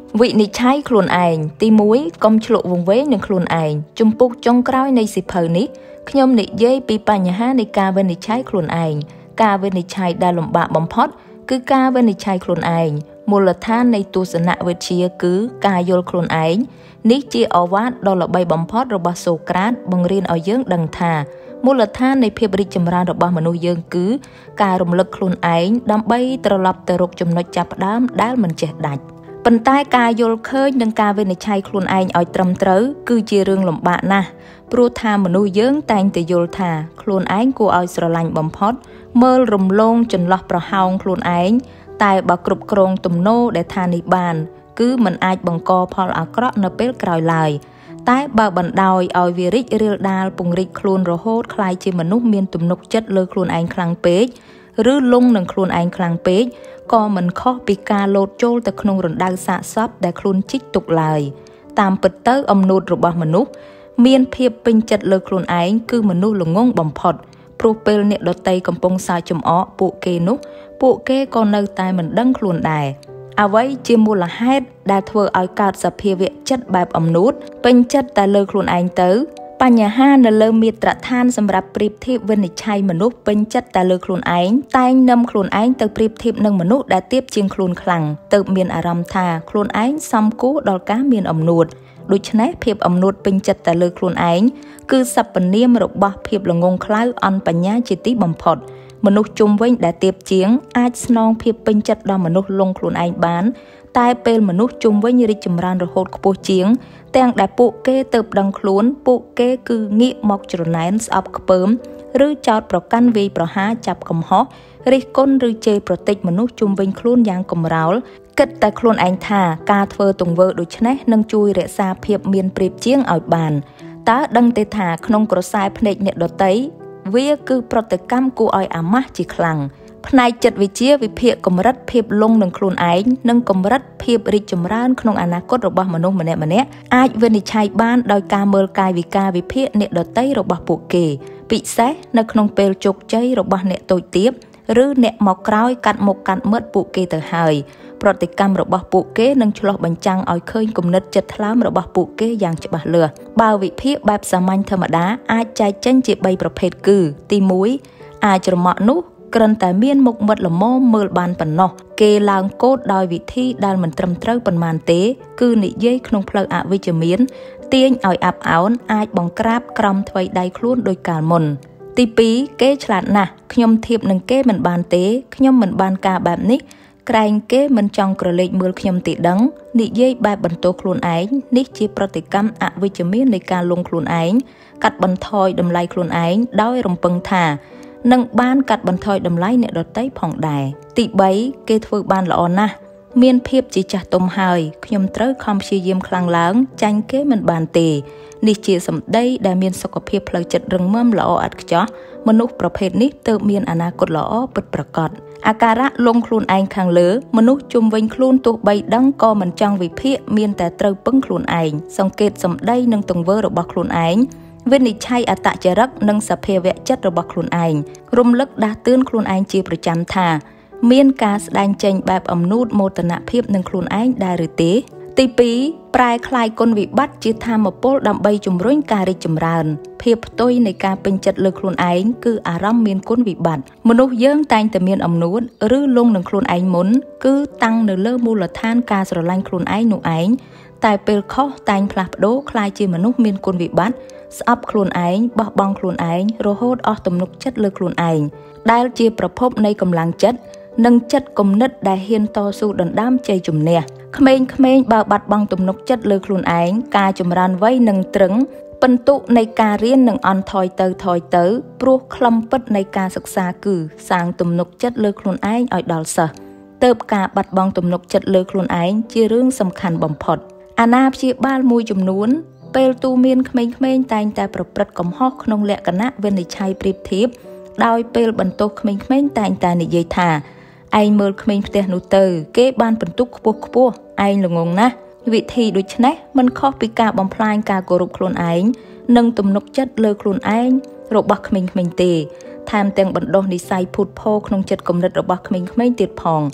vị nị trái khuôn ảnh tí muối công chlộ vùng vế nâng khuôn ảnh chung bục trong cõi này xịp hờ ní nhom nị dây bị bà nhà hát nị ca bên nị trái khuôn ảnh ca bên nị trái đa lồng bạ bấm phót cứ ca bên nị trái khuôn ảnh một là than này tu sửa nạ với chia cứ ca vô khuôn ảnh ní chia ở vát đó là bay bấm phót rồi bà sổ crát bằng riêng ở dưỡng đằng thà một là than này phía bịch chấm ra rồi bà mà nuôi dưỡng cứ ca rồng lực khuôn ảnh đam bay trở lập từ rục chấm nói chập đám đá mình chết đạch bần tai ca vô khơi nâng ca bên này chai khuôn anh ở trầm trớ cứ chia rương lồng bạ na pro tham mà nuôi dưỡng tanh từ vô thà khuôn anh của ở sờ lạnh bấm phót mơ rùm lông chừng lọt pro hong khuôn anh tại bà cục krong tùm nô để tha nị bàn cứ mình ai bằng co Paul Across nợ bếp còi lại tại bà bận đòi ở vì rít real đal bùng rít khuôn rồi hốt khai chỉ mình nút miên tùm nút chất lơ khuôn anh khlang pế rứ lung nâng khuôn anh khlang pếก็มันข้อปีกาโลดโจลแต่ขนมรนดาสะซับแต่คลุนจิกตุกลายตามปิดเตอร์อมนุษย์របស់មនុស្សមានភាពពេញចិត្តលើខ្លួនឯងគឺមនុស្សល្ងងបំផុតព្រោះពេលអ្នកដតីកំពុងសើចចំអកពួកគេនោះពួកគេក៏នៅតែមិនដឹងខ្លួនដែរអ្វីជាមូលហេតុដែលធ្វើឲ្យកើតសភាវៈចិត្តបែបអំនួតពេញចិត្តតែលើខ្លួនឯងទៅបញ្ហានៅលើមាត្រដ្ឋានសម្រាប់ប្រៀបធៀបវិនិច្ឆ័យមនុស្សពេញចិត្តតែលើខ្លួនឯងតែងនាំខ្លួនឯងទៅប្រៀបធៀបនឹងមនុស្សដែលទៀបជាងខ្លួនខ្លាំងទើបមានអារម្មណ៍ថាខ្លួនឯងសមគួរដល់ការមានអំនួតដូច្នេះភាពអំនួតពេញចិត្តតែលើខ្លួនឯងគឺសព្វនាមរបស់ភាពល្ងងខ្លៅអន់បញ្ញាជាទីបំផុតមនុស្សជុំវិញដែលទៀបជាងអាចស្នងភាពពេញចិត្តដល់មនុស្សលងខ្លួនឯងបានតែពេលមនុស្សជុំវិញរីកចម្រើនរហូតខ្ពស់ជាងទាំងដែលពួកគេទៅដឹងខ្លួនពួកគេគឺងាកមកច្រណែនស្អប់ខ្ពើមឬចោតប្រកាន់វាយប្រហារចាប់កំហុសរិះគន់ឬជេរប្រតិចមនុស្សជុំវិញខ្លួនយ៉ាងកំរោលគិតតែខ្លួនឯងថាការធ្វើទង្វើដូចនេះនឹងជួយរក្សាភាពមានប្រៀបជាងឲ្យបានតើដឹងទេថាក្នុងក្រសែភ្នែកអ្នកដទៃវាគឺប្រតិកម្មគួរឲ្យអាម៉ាស់ជាខ្លាំងផ្នែកចិត្តវិទ្យាវិភាគកម្រិតភាពលងនឹងខ្លួនឯងនិងកម្រិតភាពរីកចម្រើនក្នុងអនាគតរបស់មនុស្សម្នាក់ៗអាចវិនិច្ឆ័យបានដោយការមើលកាយវិការវិភាគអ្នកដទៃរបស់ពួកគេពិសេសនៅក្នុងពេលជោគជ័យរបស់អ្នកតូចទាបឬអ្នកមកក្រោយកាត់មុខកាត់មាត់ពួកគេទៅហើយប្រតិកម្មរបស់ពួកគេនឹងឆ្លុះបញ្ចាំងឲ្យឃើញគំនិតចិត្តថ្លើមរបស់ពួកគេយ៉ាងច្បាស់លាស់បើវិភាគបែបសាមញ្ញធម្មតាអាចចែកចេញជា3ប្រភេទគឺទី1អាចច្រមុះនោះគ្រាន់តែមានមុខមាត់ល្មមមើលបានប៉ុណ្ណោះគេឡើងកូដដោយវិធីដែលមិនត្រឹមត្រូវប៉ុន្មានទេគឺនិយាយក្នុងផ្លូវអវិជ្ជមានទាញឲ្យអាប់អោនអាចបង្ក្រាបក្រំថ្វីដៃខ្លួនដោយកាលមុនទី2គេឆ្លាតណាស់ខ្ញុំធៀបនឹងគេមិនបានទេខ្ញុំមិនបានការបែបនេះក្រែងគេមិនចង់ក្រឡេកមើលខ្ញុំទេដឹងនិយាយបែបបន្ទោសខ្លួនឯងនេះជាប្រតិកម្មអវិជ្ជមាននៃការលងខ្លួនឯងកាត់បន្ថយតម្លៃខ្លួនឯងដោយរំពឹងថានឹងបានកាត់បន្ថយតម្លៃអ្នកដទៃផងដែរទី3គេធ្វើបានល្អណាស់មានភាពជាចាស់ទុំហើយខ្ញុំត្រូវខំព្យាយាមខ្លាំងឡើងចាញ់គេមិនបានទេនេះជាសម្ដីដែលមានសុខភាពផ្លូវចិត្តរឹងមាំល្អឥតខ្ចោះមនុស្សប្រភេទនេះទើបមានអនាគតល្អពិតប្រាកដអាការៈលងខ្លួនឯងខាងលើមនុស្សជុំវិញខ្លួនទោះបីដឹងក៏មិនចង់វិភាគមានតែត្រូវពឹងខ្លួនឯងសង្កេតសម្ដីនិងទង្វើរបស់ខ្លួនឯងវិនិច្ឆ័យអត្តចរិតនិងសភាវៈចិត្តរបស់ខ្លួនឯងរំលឹកដាស់តឿនខ្លួនឯងជាប្រចាំថាមានការស្ដែងចេញបែបអំនួតមោទនភាពនឹងខ្លួនឯងដែរឬទេទី2ប្រែคล้ายគុណវិបត្តិជាធម៌ពលដើម្បីជំរុញការរីកចម្រើនភាពផ្ទុយនៃការពេញចិត្តលើខ្លួនឯងគឺអារម្មណ៍មានគុណវិបត្តិមនុស្សយើងតែងតែមានអំនួតឬលងនឹងខ្លួនឯងមុនគឺតាំងនៅលើមូលដ្ឋានការស្រឡាញ់ខ្លួនឯងនោះឯងតែពេលខុសតែងផ្លាស់ប្ដូរคล้ายជាមនុស្សមានគុណវិបត្តិស្អប់ខ្លួនឯងបោះបង់ខ្លួនឯងរហូតអស់ទំនុកចិត្តលើខ្លួនឯងដែលជាប្រភពនៃកម្លាំងចិត្តនិងចិត្តគំនិតដែលហ៊ានតស៊ូដណ្ដើមជ័យជំនះក្មេងៗបើបាត់បង់ទំនុកចិត្តលើខ្លួនឯងការចម្រើនវ័យនឹងត្រឹងពិន្ទុនៃការរៀននឹងអន់ថយទៅព្រោះខ្លឹមពិតនៃការសិក្សាគឺសាងទំនុកចិត្តលើខ្លួនឯងឲ្យដល់សិស្សទើបការបាត់បង់ទំនុកចិត្តលើខ្លួនឯងជារឿងសំខាន់បំផុតអាណាព្យាបាលមួយចំនួនពេលទូមានក្មេងៗតែងតែប្រព្រឹត្តកំហុសក្នុងលក្ខណៈវិនិច្ឆ័យប្រៀបធៀបដោយពេលបន្ទោសក្មេងៗតែងតែនិយាយថាឯងមើលក្មេងផ្ទះនោះទៅគេបានបន្ទុកខ្ពស់ឯងល្ងងណាស់វិធីដូចនេះមិនខុសពីការបំផ្លាញការគោរពខ្លួនឯងនិងទំនុកចិត្តលើខ្លួនឯងរបស់ក្មេងៗទេថែមទាំងបណ្ដុះនិស្ស័យភូតភរក្នុងចិត្តគំនិតរបស់ក្មេងៗទៀតផង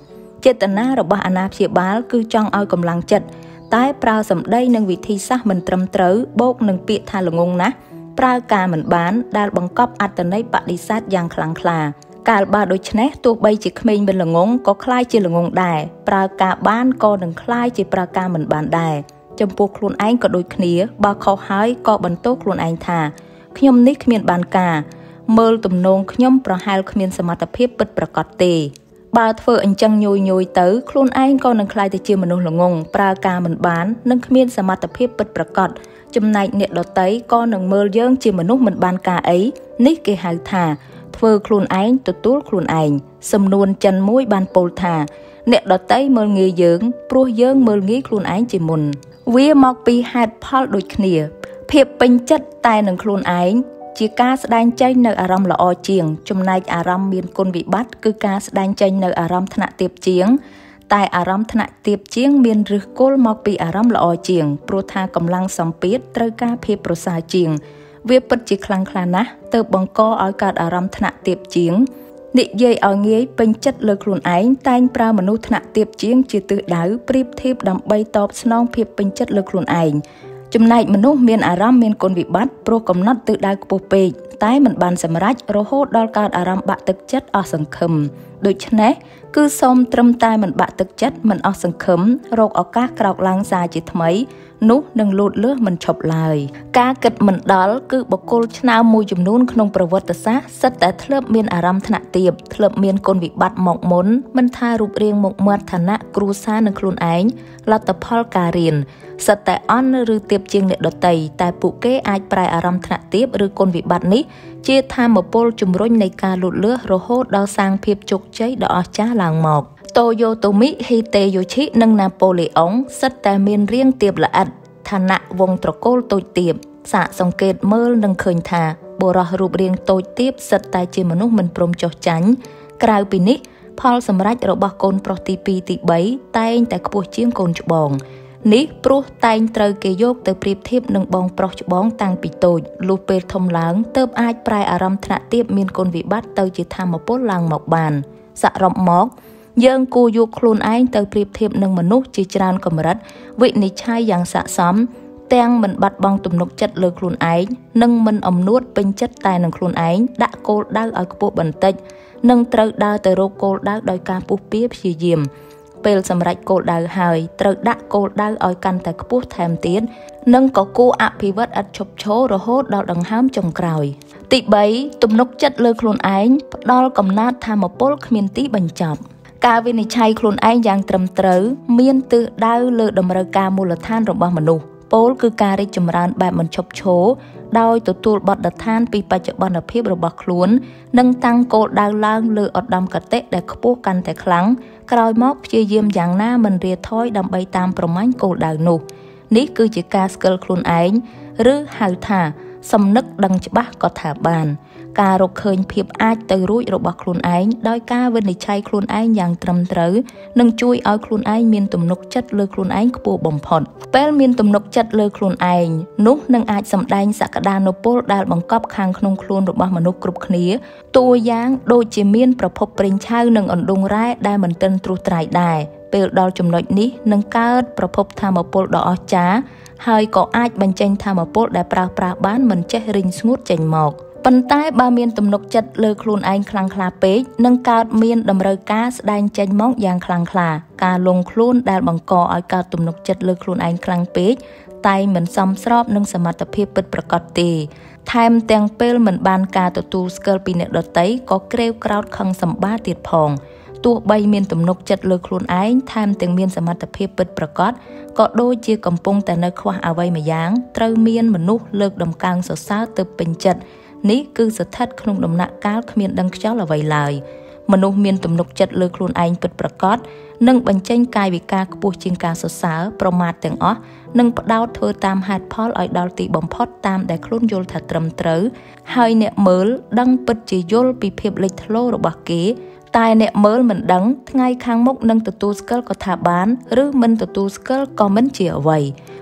ចេតនារបស់អាណាព្យាបាលគឺចង់ឲ្យកម្លាំងចិត្តតែប្រើសម្ដីនិងវិធីសាស្ត្រមិនត្រឹមត្រូវបូកនឹងពាក្យថាល្ងងណាស់ប្រើការមិនបានដែលបង្កប់អត្ថន័យបដិសេធយ៉ាងខ្លាំងក្លាកាលបើដូច្នេះទោះបីជាក្មេងមិនល្ងងក៏คล้ายជាល្ងងដែរប្រើការបានក៏នឹងคล้ายជាប្រើការមិនបានដែរចំពោះខ្លួនឯងក៏ដូចគ្នាបើខុសហើយក៏បន្ទោសខ្លួនឯងថាខ្ញុំនេះគ្មានបានការមើលទំនងខ្ញុំប្រហែលគ្មានសមត្ថភាពពិតប្រាកដទេបើធ្វើអញ្ចឹងញយទៅខ្លួនឯងក៏នឹងក្លាយទៅជាមនុស្សល្ងងប្រើការមិនបាននិងគ្មានសមត្ថភាពពិតប្រាកដចំណែកអ្នកដតីក៏នឹងមើលយើងជាមនុស្សមិនបានការអីនេះគេហៅថាធ្វើខ្លួនឯងទទួលខ្លួនឯងសំនួនចិនមួយបានពោលថាអ្នកដតីមើលងាយយើងព្រោះយើងមើលងាយខ្លួនឯងជាមុនវាមកពីហេតុផលដូចគ្នាភាពពេញចិត្តតែនឹងខ្លួនឯងជាការស្ដែងចេញនៅអារម្មណ៍ល្អជាងចំណែកអារម្មណ៍មានគុណវិបត្តិគឺការស្ដែងចេញនៅអារម្មណ៍ថ្នាក់ទាបជាងតែអារម្មណ៍ថ្នាក់ទាបជាងមានឫសគល់មកពីអារម្មណ៍ល្អជាងព្រោះថាកម្លាំងសម្ពាធត្រូវការភាពប្រសើរជាងវាពិតជាខ្លាំងក្លាណាស់ទើបបង្កឲ្យកើតអារម្មណ៍ថ្នាក់ទាបជាងនិយាយឲ្យងាយពេញចិត្តលើខ្លួនឯងតែងប្រើមនុស្សថ្នាក់ទាបជាងជាទិសដៅប្រៀបធៀបដើម្បីតបស្នងភាពពេញចិត្តលើខ្លួនឯងចំណែកមនុស្សមានអារម្មណ៍មានគុណវិបត្តិព្រោះកំណត់ទិសដៅខ្ពស់ពេកតែមិនបានសម្រេចរហូតដល់កើតអារម្មណ៍បាក់ទឹកចិត្តអស់សង្ឃឹមដូច្នេះគឺសូមត្រឹមតែមិនបាក់ទឹកចិត្តមិនអស់សង្ឃឹមរកឱកាសក្រោកឡើងសារជាថ្មីនោះនឹងលូតលាស់មិនឈប់ឡើយការគិតមិនដល់គឺបុគ្គលឆ្នើមមួយចំនួនក្នុងប្រវត្តិសាស្ត្រសិតតែធ្លាប់មានអារម្មណ៍ថ្នាក់ទាបធ្លាប់មានគុណវិបត្តិមកមុនមិនថារូបរាងមុខមាត់ឋានៈគ្រួសារនិងខ្លួនឯងលទ្ធផលការរៀនសិតតែអន់ឬទាបជាងអ្នកដទៃតែពួកគេអាចប្រែអារម្មណ៍ថ្នាក់ទាបឬគុណវិបត្តិនេះជាធម៌ពលជំរុញនៃការលូតលាស់រហូតដល់សាងភាពជោគជ័យដ៏អស្ចារ្យឡើងមកតូយ៉ូតូមីហ៊ីតេយូឈីនិងណាប៉ូឡេអុងសិតតែមានរាងទាបល្អិតឋានៈវង្សត្រកូលតូចទាបសាកសង្កេតមើលនឹងឃើញថាបុរសរូបរាងតូចទាបសិតតែជាមនុស្សមិនព្រមចុះចាញ់ក្រៅពីនេះផលសម្រេចរបស់កូនប្រុសទី2ទី3តែងតែខ្ពស់ជាងកូនច្បងនេះព្រោះតែងត្រូវគេយកទៅប្រៀបធៀបនឹងបងប្រុសច្បងតាំងពីតូចលុះពេលធំឡើងទើបអាចប្រែអារម្មណ៍ថ្នាក់ទាបមានគុណវិបត្តិទៅជាធម៌ពលឡើងមកបានសរុបមកយើងគួរយកខ្លួនឯងទៅប្រៀបធៀបនឹងមនុស្សជាច្រើនកម្រិតវិនិច្ឆ័យយ៉ាងស័ក្តិសមទាំងមិនបាត់បង់ទំនុកចិត្តលើខ្លួនឯងនិងមិនអំនួតពេញចិត្តតែនឹងខ្លួនឯងដាក់គោលដៅឲ្យខ្ពស់បន្តិចនិងត្រូវដើរទៅរកគោលដៅដោយការពុះពៀព្យាយាមពេលសម្រេចគោលដៅហើយត្រូវដាក់គោលដៅឲ្យកាន់តែខ្ពស់ថែមទៀតនិងក៏គួរអភិវឌ្ឍឥតឈប់ឈររហូតដល់ដង្ហើមចុងក្រោយទី3ទំនុកចិត្តលើខ្លួនឯងផ្ដល់កំណើតធម៌ពលគ្មានទីបញ្ចប់ការវិនិច្ឆ័យខ្លួនឯងយ៉ាងត្រឹមត្រូវមានទិសដៅលើតម្រូវការមូលដ្ឋានរបស់មនុស្សពោលគឺការរីកចម្រើនបែបមិនឈប់ឈរដោយទទួលបទដ្ឋានពីបច្ចុប្បន្នភាពរបស់ខ្លួននិងតាំងគោលដៅឡើងលើឧត្តមគតិដែលខ្ពស់កាន់តែខ្លាំងក្រោយមកព្យាយាមយ៉ាងណាមិនរាថយដើម្បីតាមប្រមាញ់គោលដៅនោះនេះគឺជាការស្គាល់ខ្លួនឯងឬហៅថាសំណឹកដឹងច្បាស់ក៏ថាបានការរកឃើញភាពអាចទៅរួចរបស់ខ្លួនឯងដោយការវិនិច្ឆ័យខ្លួនឯងយ៉ាងត្រឹមត្រូវនឹងជួយឲ្យខ្លួនឯងមានទំនុកចិត្តលើខ្លួនឯងខ្ពស់បំផុតពេលមានទំនុកចិត្តលើខ្លួនឯងនោះនឹងអាចសម្ដែងសក្តានុពលដែលបង្កប់ខាងក្នុងខ្លួនរបស់មនុស្សគ្រប់គ្នាតួយ៉ាងដូចជាមានប្រភពប្រេងឆៅនិងអណ្ដូងរ៉ែដែលមិនទាន់ត្រួសត្រាយដែរពេលដល់ចំណុចនេះនឹងកើតប្រភពធម៌ពលដ៏អស្ចារ្យហើយក៏អាចបញ្ចេញធម៌ពលដែលប្រើប្រាស់បានមិនចេះរីងស្ងួតចេញមកប៉ុន្តែបើមានទំនុកចិត្តលើខ្លួនឯងខ្លាំងក្លាពេកនឹងកើតមានតម្រូវការស្ដែងចេញមកយ៉ាងខ្លាំងក្លាការលងខ្លួនដែលបង្កឲ្យកើតទំនុកចិត្តលើខ្លួនឯងខ្លាំងពេកតែមិនសមស្របនឹងសមត្ថភាពពិតប្រាកដទេថែមទាំងពេលមិនបានការទទួលស្គាល់ពីអ្នកដទៃក៏ក្រេវក្រោធខឹងសម្បាទៀតផងទោះបីមានទំនុកចិត្តលើខ្លួនឯងថែមទាំងមានសមត្ថភាពពិតប្រាកដក៏ដូចជាកំពុងតែនៅខ្វះអ្វីម្យ៉ាងត្រូវមានមនុស្សលើកដំកើងសរសើរទៅពេញចិត្តនេះគឺស្ថិតក្នុងដំណាក់កាលគ្មានដឹងខ្យល់អ្វីឡើយមនុស្សមានទំនុកចិត្តលើខ្លួនឯងពិតប្រាកដនិងបញ្ចេញកាយវិការខ្ពស់ជាងការសរសើរប្រមាថទាំងអស់និងផ្ដោតធ្វើតាមហេតុផលឲ្យដល់ទីបំផុតតាមដែលខ្លួនយល់ថាត្រឹមត្រូវហើយអ្នកមើលដឹងពិតជាយល់ពីភាពលេចធ្លោរបស់គេតែអ្នកមើលមិនដឹងថ្ងៃខាងមុខនឹងទទួលស្គាល់ក៏ថាបានឬមិនទទួលស្គាល់ក៏មិនជាអ្វី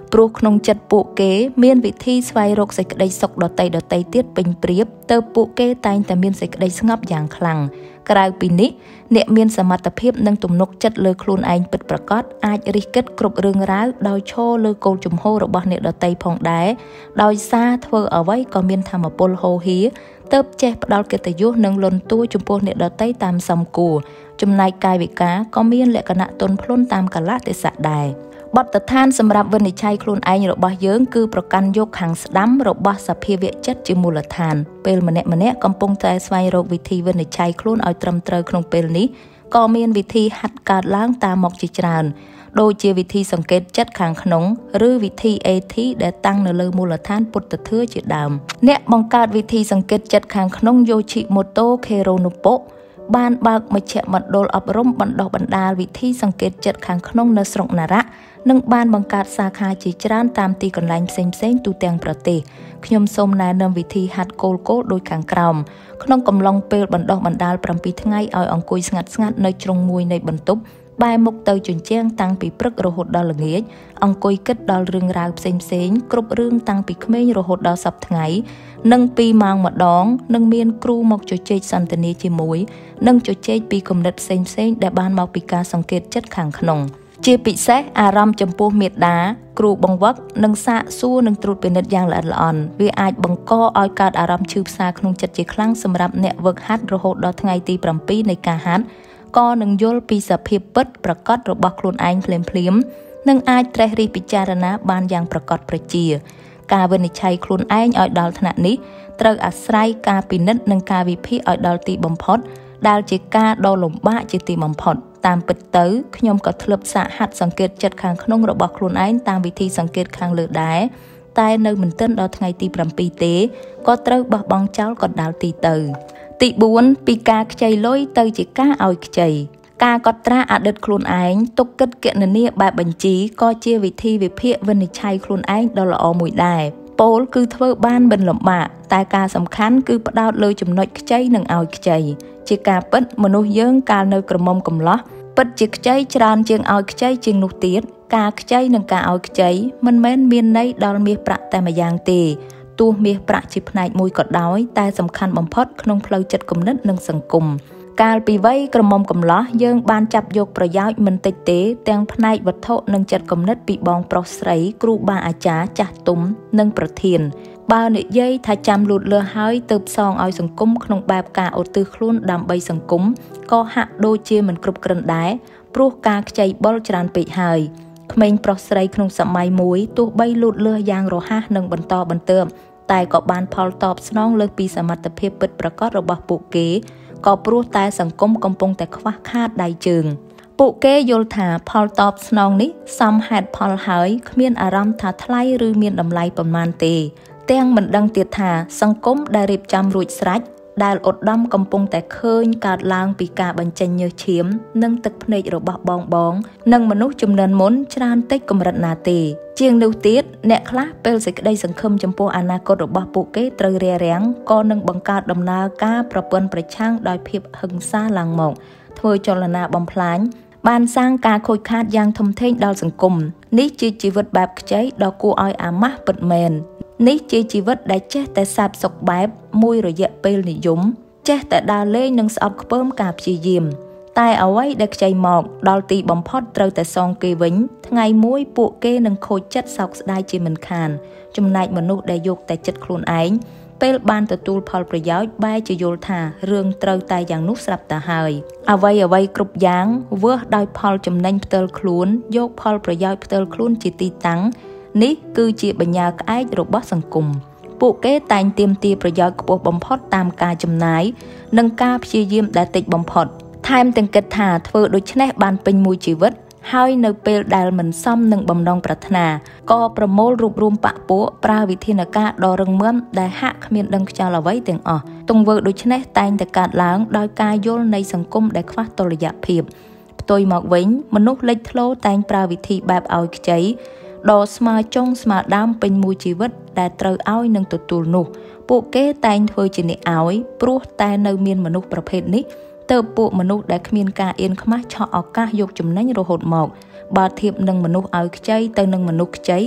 ព្រោះក្នុងចិត្តពួកគេមានវិធីស្វែងរកសេចក្តីសុខដតៃទៀតពេញប្រៀបទៅពួកគេតែងតែមានសេចក្តីស្ងប់យ៉ាងខ្លាំងក្រៅពីនេះអ្នកមានសមត្ថភាពនិងទំនុកចិត្តលើខ្លួនឯងពិតប្រាកដអាចរិះគិតគ្រប់រឿងរ៉ាវដោយឈរលើគោលជំហររបស់អ្នកដទៃផងដែរដោយសារធ្វើអ្វីក៏មានថាមពលហូរហៀទើបចេះផ្ដល់កិត្តិយសនិងលន់តួចំពោះអ្នកដទៃតាមសមគួរចំណែកកាយវិការក៏មានលក្ខណៈទន់ភ្លន់តាមកាលៈទេសៈដែរបទដ្ឋានសម្រាប់វិនិច្ឆ័យខ្លួនឯងរបស់យើងគឺប្រកាន់យកខាងស្ដាំរបស់សភាវៈចិត្តជាមូលដ្ឋានពេលម្នាក់កំពុងតែស្វែងរកវិធីវិនិច្ឆ័យខ្លួនឲ្យត្រឹមត្រូវក្នុងពេលនេះក៏មានវិធីហាត់កើតឡើងតាមមកជាច្រើនដូចជាវិធីសង្កេតចិត្តខាងក្នុងឬវិធី AT ដែលតាំងនៅលើមូលដ្ឋានពុទ្ធធម៌ជាដើមអ្នកបង្កើតវិធីសង្កេតចិត្តខាងក្នុងYoshimoto Keronopoបានបើកមជ្ឈមណ្ឌលអប់រំបណ្ដុះបណ្ដាលវិធីសង្កេតចិត្តខាងក្នុងនៅស្រុកណារ៉ានិងបានបង្កើតសាខាជាច្រើនតាមទីកន្លែងផ្សេងៗទូទាំងប្រទេសខ្ញុំសូមណែនាំវិធីហាត់គោលដូចខាងក្រោមក្នុងកំឡុងពេលបណ្ដុះបណ្ដាល7ថ្ងៃឲ្យអង្គុយស្ងាត់នៅជ្រុងមួយនៃបន្ទប់បែរមុខទៅជញ្ជាំងតាំងពីព្រឹករហូតដល់ល្ងាចអង្គុយគិតដល់រឿងរ៉ាវផ្សេងគ្រប់រឿងតាំងពីក្មេងរហូតដល់សប្តាហ៍ថ្ងៃនិង2ម៉ោងម្ដងនឹងមានគ្រូមកជជែកសន្ទនាជាមួយនិងជជែកពីគំនិតផ្សេងដែលបានមកពីការសង្កេតចិត្តខាងក្នុងជាពិសេសអារម្មណ៍ចំពោះមេត្តាគ្រូបង្វឹកនិងសាកសួរនិងត្រួតពិនិត្យយ៉ាងល្អិតល្អន់វាអាចបង្កឲ្យកើតអារម្មណ៍ឈឺផ្សាក្នុងចិត្តជាខ្លាំងសម្រាប់អ្នកវឹកហាត់រហូតដល់ថ្ងៃទី7នៃការហាត់ក៏នឹងយល់ពីសភាពពិតប្រាកដរបស់ខ្លួនឯងភ្លាមនិងអាចត្រេះរិះពិចារណាបានយ៉ាងប្រកបប្រជាការវិនិច្ឆ័យខ្លួនឯងឲ្យដល់ថ្នាក់នេះត្រូវអាស្រ័យការពិនិត្យនិងការវិភាគឲ្យដល់ទីបំផុតដែលជាការដ៏លំបាកជាទីបំផុតតាមពិតទៅខ្ញុំក៏ធ្លាប់សាកហាត់សង្កេតចិត្តខាងក្នុងរបស់ខ្លួនឯងតាមវិធីសង្កេតខាងលើដែរតែនៅមិនទាន់ដល់ថ្ងៃទី7ទេក៏ត្រូវបោះបង់ចោលកណ្ដាលទីទៅទី4ពីការខ្ចីលុយទៅជាការឲ្យខ្ចីការកត់ត្រាអតីតខ្លួនឯងទុកគិតគណនាបែបបញ្ជីក៏ជាវិធីវិភាគវិនិច្ឆ័យខ្លួនឯងដ៏ល្អមួយដែរពោលគឺធ្វើបានមិនលំបាកតែការសំខាន់គឺផ្ដោតលើចំណុចខ្ចីនិងឲ្យខ្ចីជាការពិតមនុស្សយើងកាលនៅក្រមុំកំឡោះពិតជាខ្ចីច្រើនជាងឲ្យខ្ចីជាងនោះទៀតការខ្ចីនិងការឲ្យខ្ចីមិនមែនមានន័យដល់មាសប្រាក់តែម្យ៉ាងទេទោះមាសប្រាក់ជាផ្នែកមួយក៏ដោយតែសំខាន់បំផុតក្នុងផ្លូវចិត្តគំនិតនិងសង្គមកាលពីវ័យក្រមុំកំឡោះយើងបានចាប់យកប្រយោជន៍មិនតិចទេទាំងផ្នែកវត្ថុនិងចិត្តគំនិតពីបងប្រុសស្រីគ្រូបាអាចារ្យចាស់ទុំនិងប្រធានបើនិយាយថាចាំលូតលាស់ហើយទៅផ្សងឲ្យសង្គមក្នុងបែបការឧទ្ទិសខ្លួនដើម្បីសង្គមក៏ហាក់ដូចជាមិនគ្រប់គ្រាន់ដែរព្រោះការខ្ចីបុលច្រើនពេកហើយក្មេងប្រុសស្រីក្នុងសម័យមួយទោះបីលូតលាស់យ៉ាងរហ័សនិងបន្តបន្ទាប់តែក៏បានផលតបស្នងលើសពីសមត្ថភាពពិតប្រាកដរបស់ពួកគេក៏ព្រោះតែសង្គមកំពុងតែខ្វះខាតដៃជើងពួកគេយល់ថាផលតបស្នងនេះសមហេតុផលហើយគ្មានអារម្មណ៍ថាថ្លៃឬមានតម្លៃប៉ុន្មានទេទាំងមិនដឹងទៀតថាសង្គមដែលរៀបចំរួចស្រេចដែលឧត្តមកំពុងតែឃើញកើតឡើងពីការបញ្ចេញញើសឈាមនិងទឹកភ្នែករបស់បងនិងមនុស្សជំនាន់មុនច្រើនតិចកម្រិតណាទេជាងនោះទៀតអ្នកខ្លះពេលសេចក្តីសង្ឃឹមចំពោះអនាគតរបស់ពួកគេត្រូវរារាំងក៏នឹងបង្កើតដំណើរការប្រព័ន្ធប្រឆាំងដោយភាពហិង្សាឡើងមកធ្វើចលនាបំផ្លាញបានសាងការខូចខាតយ៉ាងធំធេងដល់សង្គមនេះជាជីវិតបែបខ្ចីដ៏គួរឲ្យអាម៉ាស់ពិតមែននេះជាជីវិតដែលចេះតែសាបសុខបែបមួយរយៈពេលនិយមចេះតែដើរលេងនិងស្អប់ខ្ពើមការព្យាយាមតែអ្វីដែលខ្ចីមកដល់ទីបំផុតត្រូវតែសងគេវិញថ្ងៃមួយពួកគេនឹងខូចចិត្តសោកស្ដាយជាមិនខានចំណែកមនុស្សដែលយកតែចិត្តខ្លួនឯងពេលបានទទួលផលប្រយោជន៍បែរជាយល់ថារឿងត្រូវតែយ៉ាងនោះស្រាប់តែហើយអ្វីគ្រប់យ៉ាងវើសដោយផលចំណេញផ្ទាល់ខ្លួនយកផលប្រយោជន៍ផ្ទាល់ខ្លួនជាទីតាំងនេះគឺជាបញ្ញើក្អែករបស់សង្គមពួកគេតែងទាមទារប្រយោជន៍ខ្ពស់បំផុតតាមការចំណាយនិងការព្យាយាមដែលតិចបំផុតថែមទាំងគិតថាធ្វើដូច្នេះបានពេញមួយជីវិតហើយនៅពេលដែលមិនសមនឹងបំណងប្រាថ្នាក៏ប្រមូលរួបរวมបពពួកប្រើវិធានការដ៏រឹងមាំដែលហាក់គ្មានដឹងខ្យល់អ្វីទាំងអស់ទង្វើដូច្នេះតែងតែកើតឡើងដោយការយល់នៃសង្គមដែលខ្វះតុល្យភាពផ្ទុយមកវិញមនុស្សលេចធ្លោតែងប្រើវិធីបែបឲ្យខ្ចីដ៏ស្មើចុងស្មើដើមពេញមួយជីវិតដែលត្រូវឲ្យនឹងទទួលនោះពួកគេតែងធ្វើជាអ្នកឲ្យព្រោះតែនៅមានមនុស្សប្រភេទនេះទើបពួកមនុស្សដែលគ្មានការអៀនខ្មាស់ឆក់ឱកាសយកចំណេញរហូតមកបើធៀបនឹងមនុស្សឲ្យខ្ចីទៅនឹងមនុស្សខ្ចី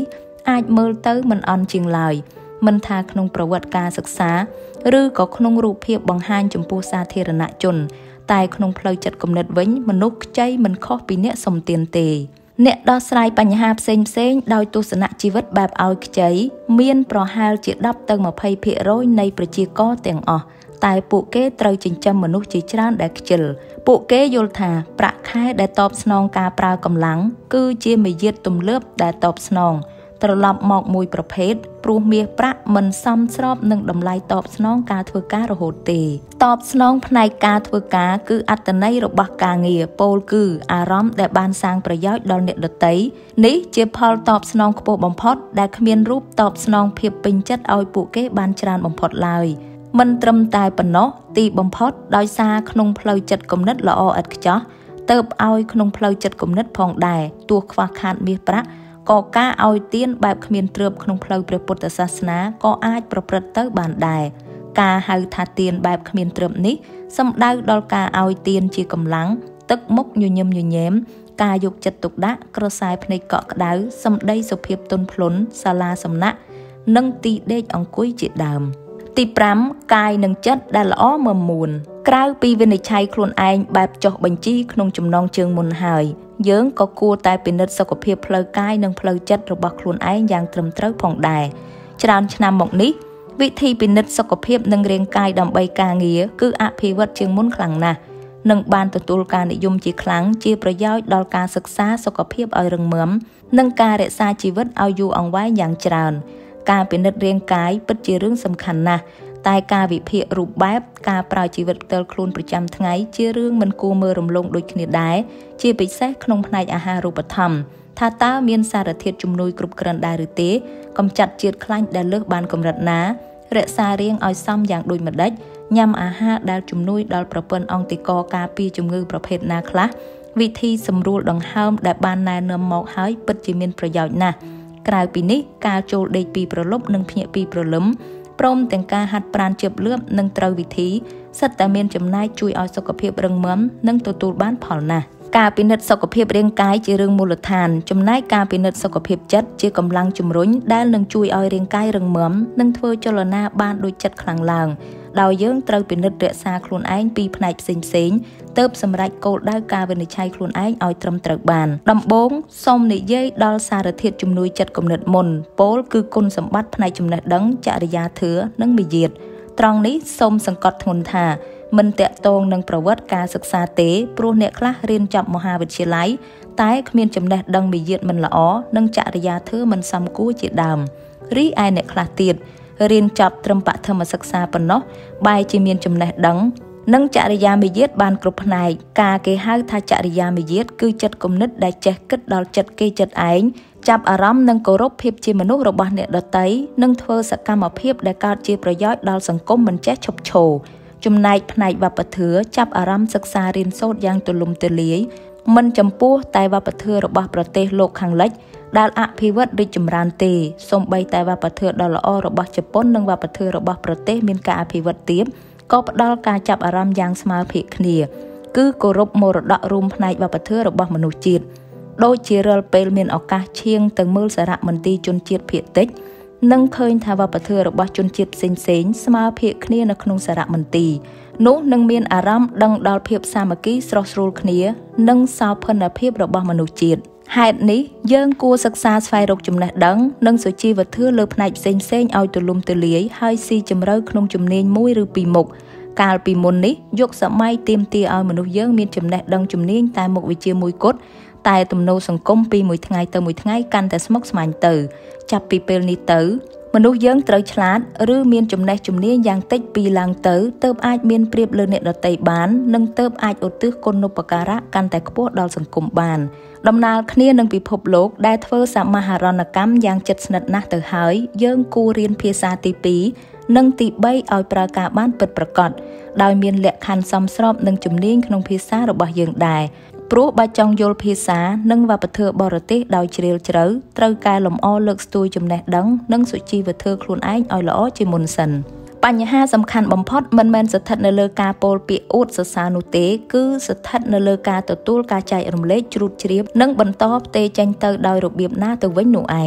អាចមើលទៅមិនអន់ជាងឡើយមិនថាក្នុងប្រវត្តិការសិក្សាឬក៏ក្នុងរូបភាពបង្ហាញចំពោះសាធារណជនតែក្នុងផ្លូវចិត្តគំនិតវិញមនុស្សខ្ចីមិនខុសពីអ្នកសុំទានទេអ្នកដោះស្រាយបញ្ហាផ្សេងដោយទស្សនៈជីវិតបែបឲ្យខ្ចីមានប្រហែលជា10ទៅ20% នៃប្រជាកលទាំងអស់តែពួកគេត្រូវចិញ្ចឹមមនុស្សជាច្រើនដែលខ្ជិលពួកគេយល់ថាប្រាក់ខែដែលតបស្នងការប្រើកម្លាំងគឺជាមាយាទទម្លាប់ដែលតបស្នងត្រឡប់មកមួយប្រភេទព្រោះមាសប្រាក់មិនសមស្របនឹងតម្លៃតបស្នងការធ្វើការរហូតទេតបស្នងផ្នែកការធ្វើការគឺអត្តន័យរបស់ការងារពោលគឺអារម្មណ៍ដែលបានសាងប្រយោជន៍ដល់អ្នកដទៃនេះជាផលតបស្នងខ្ពស់បំផុតដែលគ្មានរូបតបស្នងភាពពេញចិត្តឲ្យពួកគេបានច្រើនបំផុតឡើយមិនត្រឹមតែប៉ុណ្ណោះទីបំផុតដោយសារក្នុងផ្លូវចិត្តគំនិតល្អឥតខ្ចោះទៅឲ្យក្នុងផ្លូវចិត្តគំនិតផងដែរទោះខ្វះខាតមាសប្រាក់ក៏ការឲ្យទានបែបគ្មានទ្រព្យក្នុងផ្លូវព្រះពុទ្ធសាសនាក៏អាចប្រព្រឹត្តទៅបានដែរការហៅថាទានបែបគ្មានទ្រព្យនេះសំដៅដល់ការឲ្យទានជាកម្លាំងទឹកមុខញញឹមញញែមការយកចិត្តទុកដាក់ក្រសែភ្នែកកក់ក្ដៅសម្ដីសុភាពទន់ភ្លន់សាលាសំណាក់និងទីដេកអង្គុយជាដើមទី5កាយនិងចិត្តដែលល្អមមួនក្រៅពីវិនិច្ឆ័យខ្លួនឯងបែបចុះបញ្ជីក្នុងចំណងជើងមុនហើយយើងក៏គួរតែពិនិត្យសុខភាពផ្លូវកាយនិងផ្លូវចិត្តរបស់ខ្លួនឯងយ៉ាងត្រឹមត្រូវផងដែរច្រើនឆ្នាំមកនេះវិធីពិនិត្យសុខភាពនិងរាងកាយដើម្បីការងារគឺអភិវឌ្ឍជាងមុនខ្លាំងណាស់និងបានទទួលការនិយមជាខ្លាំងជាប្រយោជន៍ដល់ការសិក្សាសុខភាពឲ្យរឹងមាំនិងការរក្សាជីវិតឲ្យយូរអង្វែងយ៉ាងច្រើនការពិនិត្យរាងកាយពិតជារឿងសំខាន់ណាស់តែការវិភាគរូបបែបការប្រើជីវិតផ្ទាល់ខ្លួនប្រចាំថ្ងៃជារឿងមិនគួរមើលរំលងដូចគ្នាដែរជាពិសេសក្នុងផ្នែកអាហារូបត្ថម្ភថាតើមានសារធាតុជំនួយគ្រប់គ្រាន់ដែរឬទេកម្ចាត់ជាតិខ្លាញ់ដែលលើសបានកម្រិតណារក្សារាងឲ្យសមយ៉ាងដូចម្ដេចញ៉ាំអាហារដែលជំនួយដល់ប្រព័ន្ធអង់តិកការពារជំងឺប្រភេទណាខ្លះវិធីសម្រួលដង្ហើមដែលបានណែនាំមកហើយពិតជាមានប្រយោជន៍ណាស់ក្រៅពីនេះការចូលដេកពីព្រលប់និងភ្ញាក់ពីព្រលឹមព្រមទាំងការហាត់ប្រាណជៀបលឿននិងត្រូវវិធីសិតតែមានចំណាយជួយឲ្យសុខភាពរឹងមាំនិងទទួលបានផលណាស់ការពិនិត្យសុខភាពរាងកាយជារឿងមូលដ្ឋានចំណែកការពិនិត្យសុខភាពចិត្តជាកម្លាំងជំរុញដែលនឹងជួយឲ្យរាងកាយរឹងមាំនិងធ្វើចលនាបានដូចចិត្តខ្លាំងឡើងដោយយើងត្រូវពិនិត្យរក្សាខ្លួនឯងពីផ្នែកផ្សេងៗទើបសម្រេចគោលដៅការវិនិច្ឆ័យខ្លួនឯងឲ្យត្រឹមត្រូវបានដំបូងសូមនិយាយដល់សារធាតុជំនួយចិត្តគំនិតមុនពោលគឺគុណសម្បត្តិផ្នែកចំណេះដឹងចរិយាធម៌និងមាយាទត្រង់នេះសូមសង្កត់ធ្ងន់ថាមិនតាក់ទងនឹងប្រវត្តិការសិក្សាទេព្រោះអ្នកខ្លះរៀនចប់មហាវិទ្យាល័យតែគ្មានចំណេះដឹងមាយាទមិនល្អនិងចរិយាធម៌មិនសមគួរជាដើមរីឯអ្នកខ្លះទៀតរៀនចប់ត្រឹមបឋមសិក្សាប៉ុណ្ណោះបែរជាមានចំណេះដឹងនិងចរិយាមាយាទបានគ្រប់ផ្នែកការគេហៅថាចរិយាមាយាទគឺចិត្តគំនិតដែលចេះគិតដល់ចិត្តគេចិត្តឯងចាប់អារម្មណ៍និងគោរពភាពជាមនុស្សរបស់អ្នកដទៃនិងធ្វើសកម្មភាពដែលកើតជាប្រយោជន៍ដល់សង្គមមិនចេះឈប់ឈរចំណែកផ្នែកវប្បធម៌ចាប់អារម្មណ៍សិក្សារៀនសូត្រយ៉ាងទូលំទូលាយមិនចំពោះតែវប្បធម៌របស់ប្រទេសលោកខាងលិចដែលអភិវឌ្ឍរីកចម្រើនទេសូម្បីតែវប្បធម៌ដ៏ល្អរបស់ជប៉ុននិងវប្បធម៌របស់ប្រទេសមានការអភិវឌ្ឍទាបក៏ផ្ដល់ការចាប់អារម្មណ៍យ៉ាងស្មើភាគគ្នាគឺគោរពមរតករួមផ្នែកវប្បធម៌របស់មនុស្សជាតិដូចជារាល់ពេលមានឱកាសឈៀងទៅមើលសារមន្ទីរជនជាតិភាគតិចនឹងឃើញថាវប្បធម៌របស់ជនជាតិផ្សេងៗស្មើភាគគ្នានៅក្នុងសារមន្ទីរនោះនឹងមានអារម្មណ៍ដឹងដល់ភាពសាមគ្គីស្រស់ស្រួលគ្នានិងសោភ័ណភាពរបស់មនុស្សជាតិហេតុនេះយើងគួរសិក្សាស្វែងរកចំណេះដឹងនិងសុជីវធម៌លើផ្នែកផ្សេងៗឲ្យទូលំទូលាយហើយស៊ីជម្រៅក្នុងជំនាញមួយឬពីរមុខកាលពីមុននេះយុគសម័យទាមទារឲ្យមនុស្សយើងមានចំណេះដឹងជំនាញតែមុខវិជ្ជាមួយគត់តែទំនោរសង្គមពីមួយថ្ងៃទៅមួយថ្ងៃកាន់តែស្មុគស្មាញទៅចាប់ពីពេលនេះទៅមនុស្សយើងត្រូវឆ្លាតឬមានចំណេះជំនាញយ៉ាងតិចពីរឡើងទៅទើបអាចមានប្រៀបលើអ្នកដទៃបាននិងទើបអាចឧទ្ទិសគុណូបការៈកាន់តែខ្ពស់ដល់សង្គមបានដំណើរគ្នានឹងពិភពលោកដែលធ្វើសមាហរណកម្មយ៉ាងជិតស្និទ្ធណាស់ទៅហើយយើងគួររៀនភាសាទី2និងទី3ឲ្យប្រើការបានពិតប្រាកដដោយមានលក្ខខណ្ឌសមស្របនឹងជំនាញក្នុងភាសារបស់យើងដែរព្រោះបើចង់យល់ភាសានិងវប្បធម៌បរទេសដោយជ្រាលជ្រៅត្រូវកែលម្អលើកស្ទួយចំណេះដឹងនិងសុជីវធម៌ខ្លួនឯងឲ្យល្អជាមុនសិនបញ្ហាសំខាន់បំផុតមិនមែនស្ថិតនៅលើការពោលពាក្យអួតសរសើរនោះទេគឺស្ថិតនៅលើការទទួលការចែករំលែកជ្រួតជ្រាបនិងបន្តផ្ទេរចេញទៅដោយរបៀបណាទៅវិញនោះឯង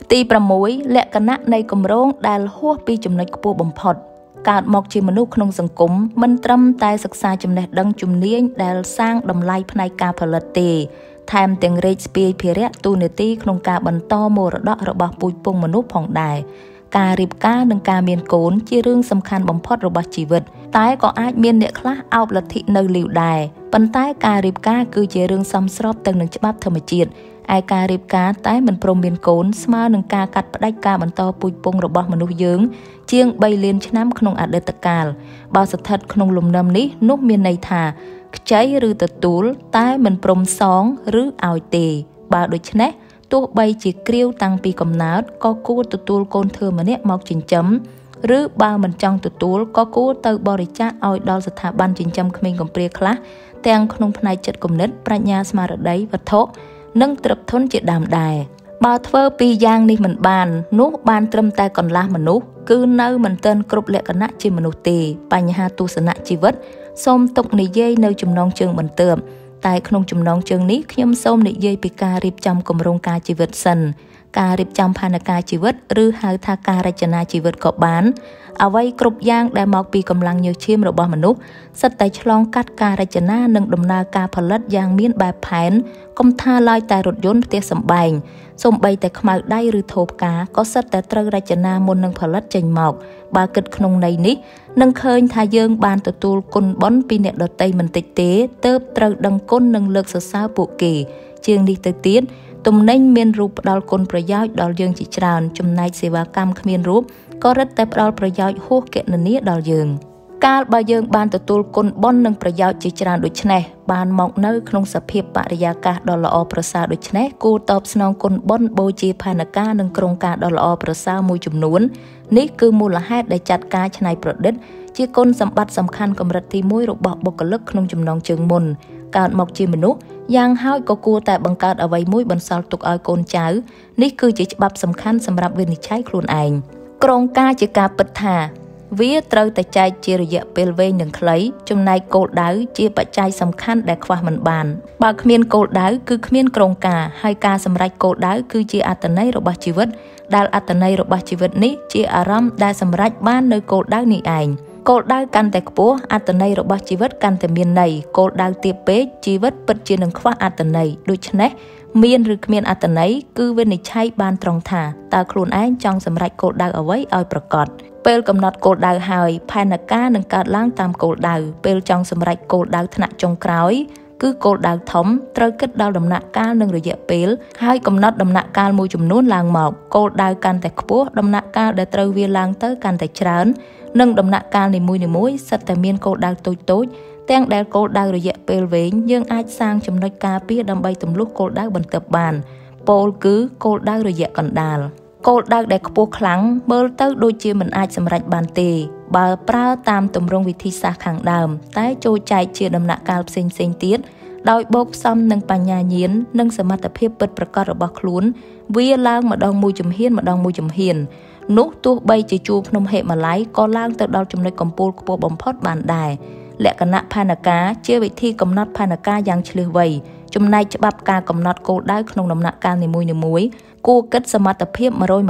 ទី6 លក្ខណៈនៃគម្រោងដែលហួសពីចំណុចខ្ពស់បំផុតកើតមកជាមនុស្សក្នុងសង្គមមិនត្រឹមតែសិក្សាចំណេះដឹងជំនាញដែលសាងតម្លៃផ្នែកការផលិតទេថែមទាំងរែកស្ពាយភារៈទូនាទីក្នុងការបន្តមរតករបស់ពូជពង្សមនុស្សផងដែរការរៀបការនិងការមានកូនជារឿងសំខាន់បំផុតរបស់ជីវិតតែក៏អាចមានអ្នកខ្លះអោបលទ្ធិនៅលីវដែរប៉ុន្តែការរៀបការគឺជារឿងសមស្របទៅនឹងច្បាប់ធម្មជាតិឯការរៀបការតែមិនព្រមមានកូនស្មើនឹងការកាត់ផ្តាច់ការបន្តពូជពង្សរបស់មនុស្សយើងជាង3លានឆ្នាំក្នុងអតីតកាលបើស្ថិតក្នុងលំនាំនេះនោះមានន័យថាខ្ចីឬទទួលតែមិនព្រមសងឬឲ្យទេបើដូច្នេះទោះបីជាគ្រាវតាំងពីកំណើតក៏គួរទទួលកូនធើម្នាក់មកចិញ្ចឹមឬបើមិនចង់ទទួលក៏គួរទៅបរិច្ចាគឲ្យដល់ស្ថាប័នចិញ្ចឹមក្មេងកំព្រាខ្លះទាំងក្នុងផ្នែកចិត្តគំនិតប្រាជ្ញាស្មារតីវត្ថុនិងទ្រព្យធនជាដើមដែរបើធ្វើពីរយ៉ាងនេះមិនបាននោះបានត្រឹមតែកន្លះមនុស្សគឺនៅមិនទាន់គ្រប់លក្ខណៈជាមនុស្សទេបញ្ហាទស្សនៈជីវិតសូមទុកនិយាយនៅចំណងជើងបន្ទាប់តែក្នុងចំណងជើងនេះខ្ញុំសូមនិយាយពីការរៀបចំគម្រោងការជីវិតសិនការរៀបចំផែនការជីវិតឬហៅថាការរចនាជីវិតក៏បានអ្វីគ្រប់យ៉ាងដែលមកពីកម្លាំងញើសឈាមរបស់មនុស្សសិតតែឆ្លងកាត់ការរចនានិងដំណើរការផលិតយ៉ាងមានបែបផែនកុំថាឡើយតែរថយន្តផ្ទះសម្បែងសូម្បីតែខ្មៅដៃឬថូផ្កាក៏សិតតែត្រូវរចនាមុននឹងផលិតចេញមកបើគិតក្នុងន័យនេះនឹងឃើញថាយើងបានទទួលគុណបុណ្យពីអ្នកដទៃមិនតិចទេទើបត្រូវដឹងគុណនិងលើកសរសើរពួកគេជាងនេះទៅទៀតទំនិញមានរូបផ្ដល់គុណប្រយោជន៍ដល់យើងជាច្រើនចំណែកសេវាកម្មគ្មានរូបក៏រឹតតែផ្ដល់ប្រយោជន៍ហួសគណនាដល់យើងកាលបើយើងបានទទួលគុណបុណ្យនិងប្រយោជន៍ជាច្រើនដូចនេះបានមកនៅក្នុងសភាពបរិយាកាសដ៏ល្អប្រសើរដូចនេះគួរតបស្នងគុណបុណ្យបូជាផែនការនិងក្រុមការដ៏ល្អប្រសើរមួយចំនួននេះគឺមូលហេតុដែលចាត់ការច្នៃប្រឌិតជាគុណសម្បត្តិសំខាន់កម្រិតទី1របស់បុគ្គលិកក្នុងចំណងជើងមុនកើតមកជាមនុស្សយ៉ាងហើយក៏គួរតែបង្កើតអ្វីមួយបន្សល់ទុកឲ្យកូនចៅនេះគឺជាច្បាប់សំខាន់សម្រាប់វិនិច្ឆ័យខ្លួនឯងក្រុមការជាការពិតថាវាត្រូវតែចែកជារយៈពេលវែងនិងខ្លីចំណែកគោលដៅជាបច្ច័យសំខាន់ដែលខ្វះមិនបានបើគ្មានគោលដៅគឺគ្មានក្រុមការហើយការសម្រេចគោលដៅគឺជាអត្ថន័យរបស់ជីវិតដែលអត្ថន័យរបស់ជីវិតនេះជាអារម្មណ៍ដែលសម្រេចបាននៅគោលដៅនេះឯងគោលដៅកាន់តែខ្ពស់អត្ថន័យរបស់ជីវិតកាន់តែមានន័យគោលដៅទាបពេកជីវិតពិតជានឹងខ្វះអត្ថន័យដូច្នេះមានឬគ្មានអត្ថន័យគឺវិនិច្ឆ័យបានត្រង់ថាតើខ្លួនឯងចង់សម្រេចគោលដៅអ្វីឲ្យប្រកបពេលកំណត់គោលដៅហើយផែនការនឹងកើតឡើងតាមគោលដៅពេលចង់សម្រេចគោលដៅថ្នាក់ចុងក្រោយគឺគោលដៅធំត្រូវគិតដល់ដំណាក់កាលនិងរយៈពេលហើយកំណត់ដំណាក់កាលមួយចំនួនឡើងមកគោលដៅកាន់តែខ្ពស់ដំណាក់កាលដែលត្រូវវាឡើងទៅកាន់តែច្រើននិងដំណាក់កាលនីមួយៗសិតតែមានគោលដៅតូចៗទាំងដែលគោលដៅរយៈពេលវែងយើងអាចសាងចំណុចការពារដើម្បីទម្លុះគោលដៅបន្ទាប់បានពោលគឺគោលដៅរយៈកណ្ដាលគោលដៅដែលខ្ពស់ខ្លាំងមើលទៅដូចជាមិនអាចសម្រេចបានទេបើប្រើតាមទម្រង់វិធីសាស្ត្រខាងដើមតែចូលចែកជាដំណាក់កាលផ្សេងៗទៀតដោយបូកផ្សំនឹងបញ្ញាញាណនិងសមត្ថភាពពិតប្រាកដរបស់ខ្លួនវាឡើងម្ដងមួយជំហាននោះទោះបីជាជួរភ្នំហេម៉ាឡៃក៏ឡើងទៅដល់ចំណុចកំពូលខ្ពស់បំផុតបានដែរលក្ខណៈផែនការជាវិធីកំណត់ផែនការយ៉ាងឆ្លៀសវៃចំណែកច្បាប់ការកំណត់គោលដៅក្នុងដំណាក់កាលនីមួយៗគួរគិតសមត្ថភាព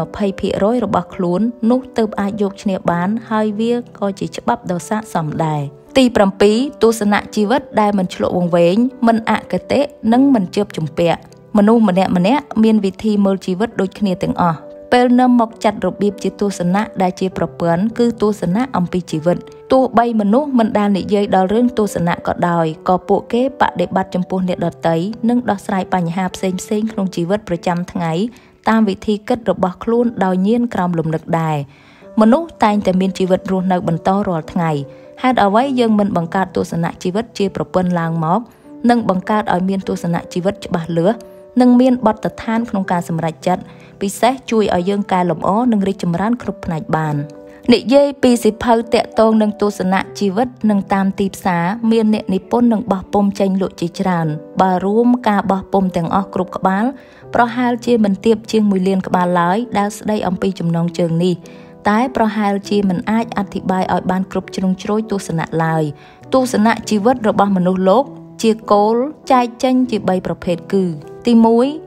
120% របស់ខ្លួននោះទើបអាចយកឈ្នះបានហើយវាក៏ជាច្បាប់ដ៏ស័ក្តិសមដែរទី7ទស្សនៈជីវិតដែលមិនឆ្លក់វង្វេងមិនអគតិនិងមិនជាប់ជំពាក់មនុស្សម្នាក់មានវិធីមើលជីវិតដូចគ្នាទាំងអស់ពេលនាំមកចាត់របៀបជាទស្សនៈដែលជាប្រព័ន្ធគឺទស្សនៈអំពីជីវិតទោះបីមនុស្សមិនដែលនិយាយដល់រឿងទស្សនៈក៏ដោយក៏ពួកគេបដិបត្តិចំពោះអ្នកដទៃនិងដោះស្រាយបញ្ហាផ្សេងៗក្នុងជីវិតប្រចាំថ្ងៃតាមវិធីគិតរបស់ខ្លួនដោយញៀនក្រោមលំនឹកដែរមនុស្សតែងតែមានជីវិតរស់នៅបន្តរាល់ថ្ងៃហេតុអ្វីយើងមិនបង្កើតទស្សនៈជីវិតជាប្រព័ន្ធឡើងមកនិងបង្កើតឲ្យមានទស្សនៈជីវិតច្បាស់លាស់និងមានបទដ្ឋានក្នុងការសម្រេចចិត្តពិសេសជួយឲ្យយើងកែលម្អនិងរីកចម្រើនគ្រប់ផ្នែកបាននិយាយពីសិភៅតាក់ទងនឹងទស្សនៈជីវិតនិងតាមទីផ្សារមានអ្នកនិពន្ធនិងបោះពុម្ពចេញលក់ជាច្រើនបើរួមការបោះពុម្ពទាំងអស់គ្រប់ក្បាលប្រហែលជាមិនទាបជាង1លានក្បាលឡើយដែលស្ដីអំពីចំណងជើងនេះតែប្រហែលជាមិនអាចអធិប្បាយឲ្យបានគ្រប់ជ្រុងជ្រោយទស្សនៈឡើយទស្សនៈជីវិតរបស់មនុស្សលោកជាគោលចែកចេញជា3ប្រភេទគឺទី1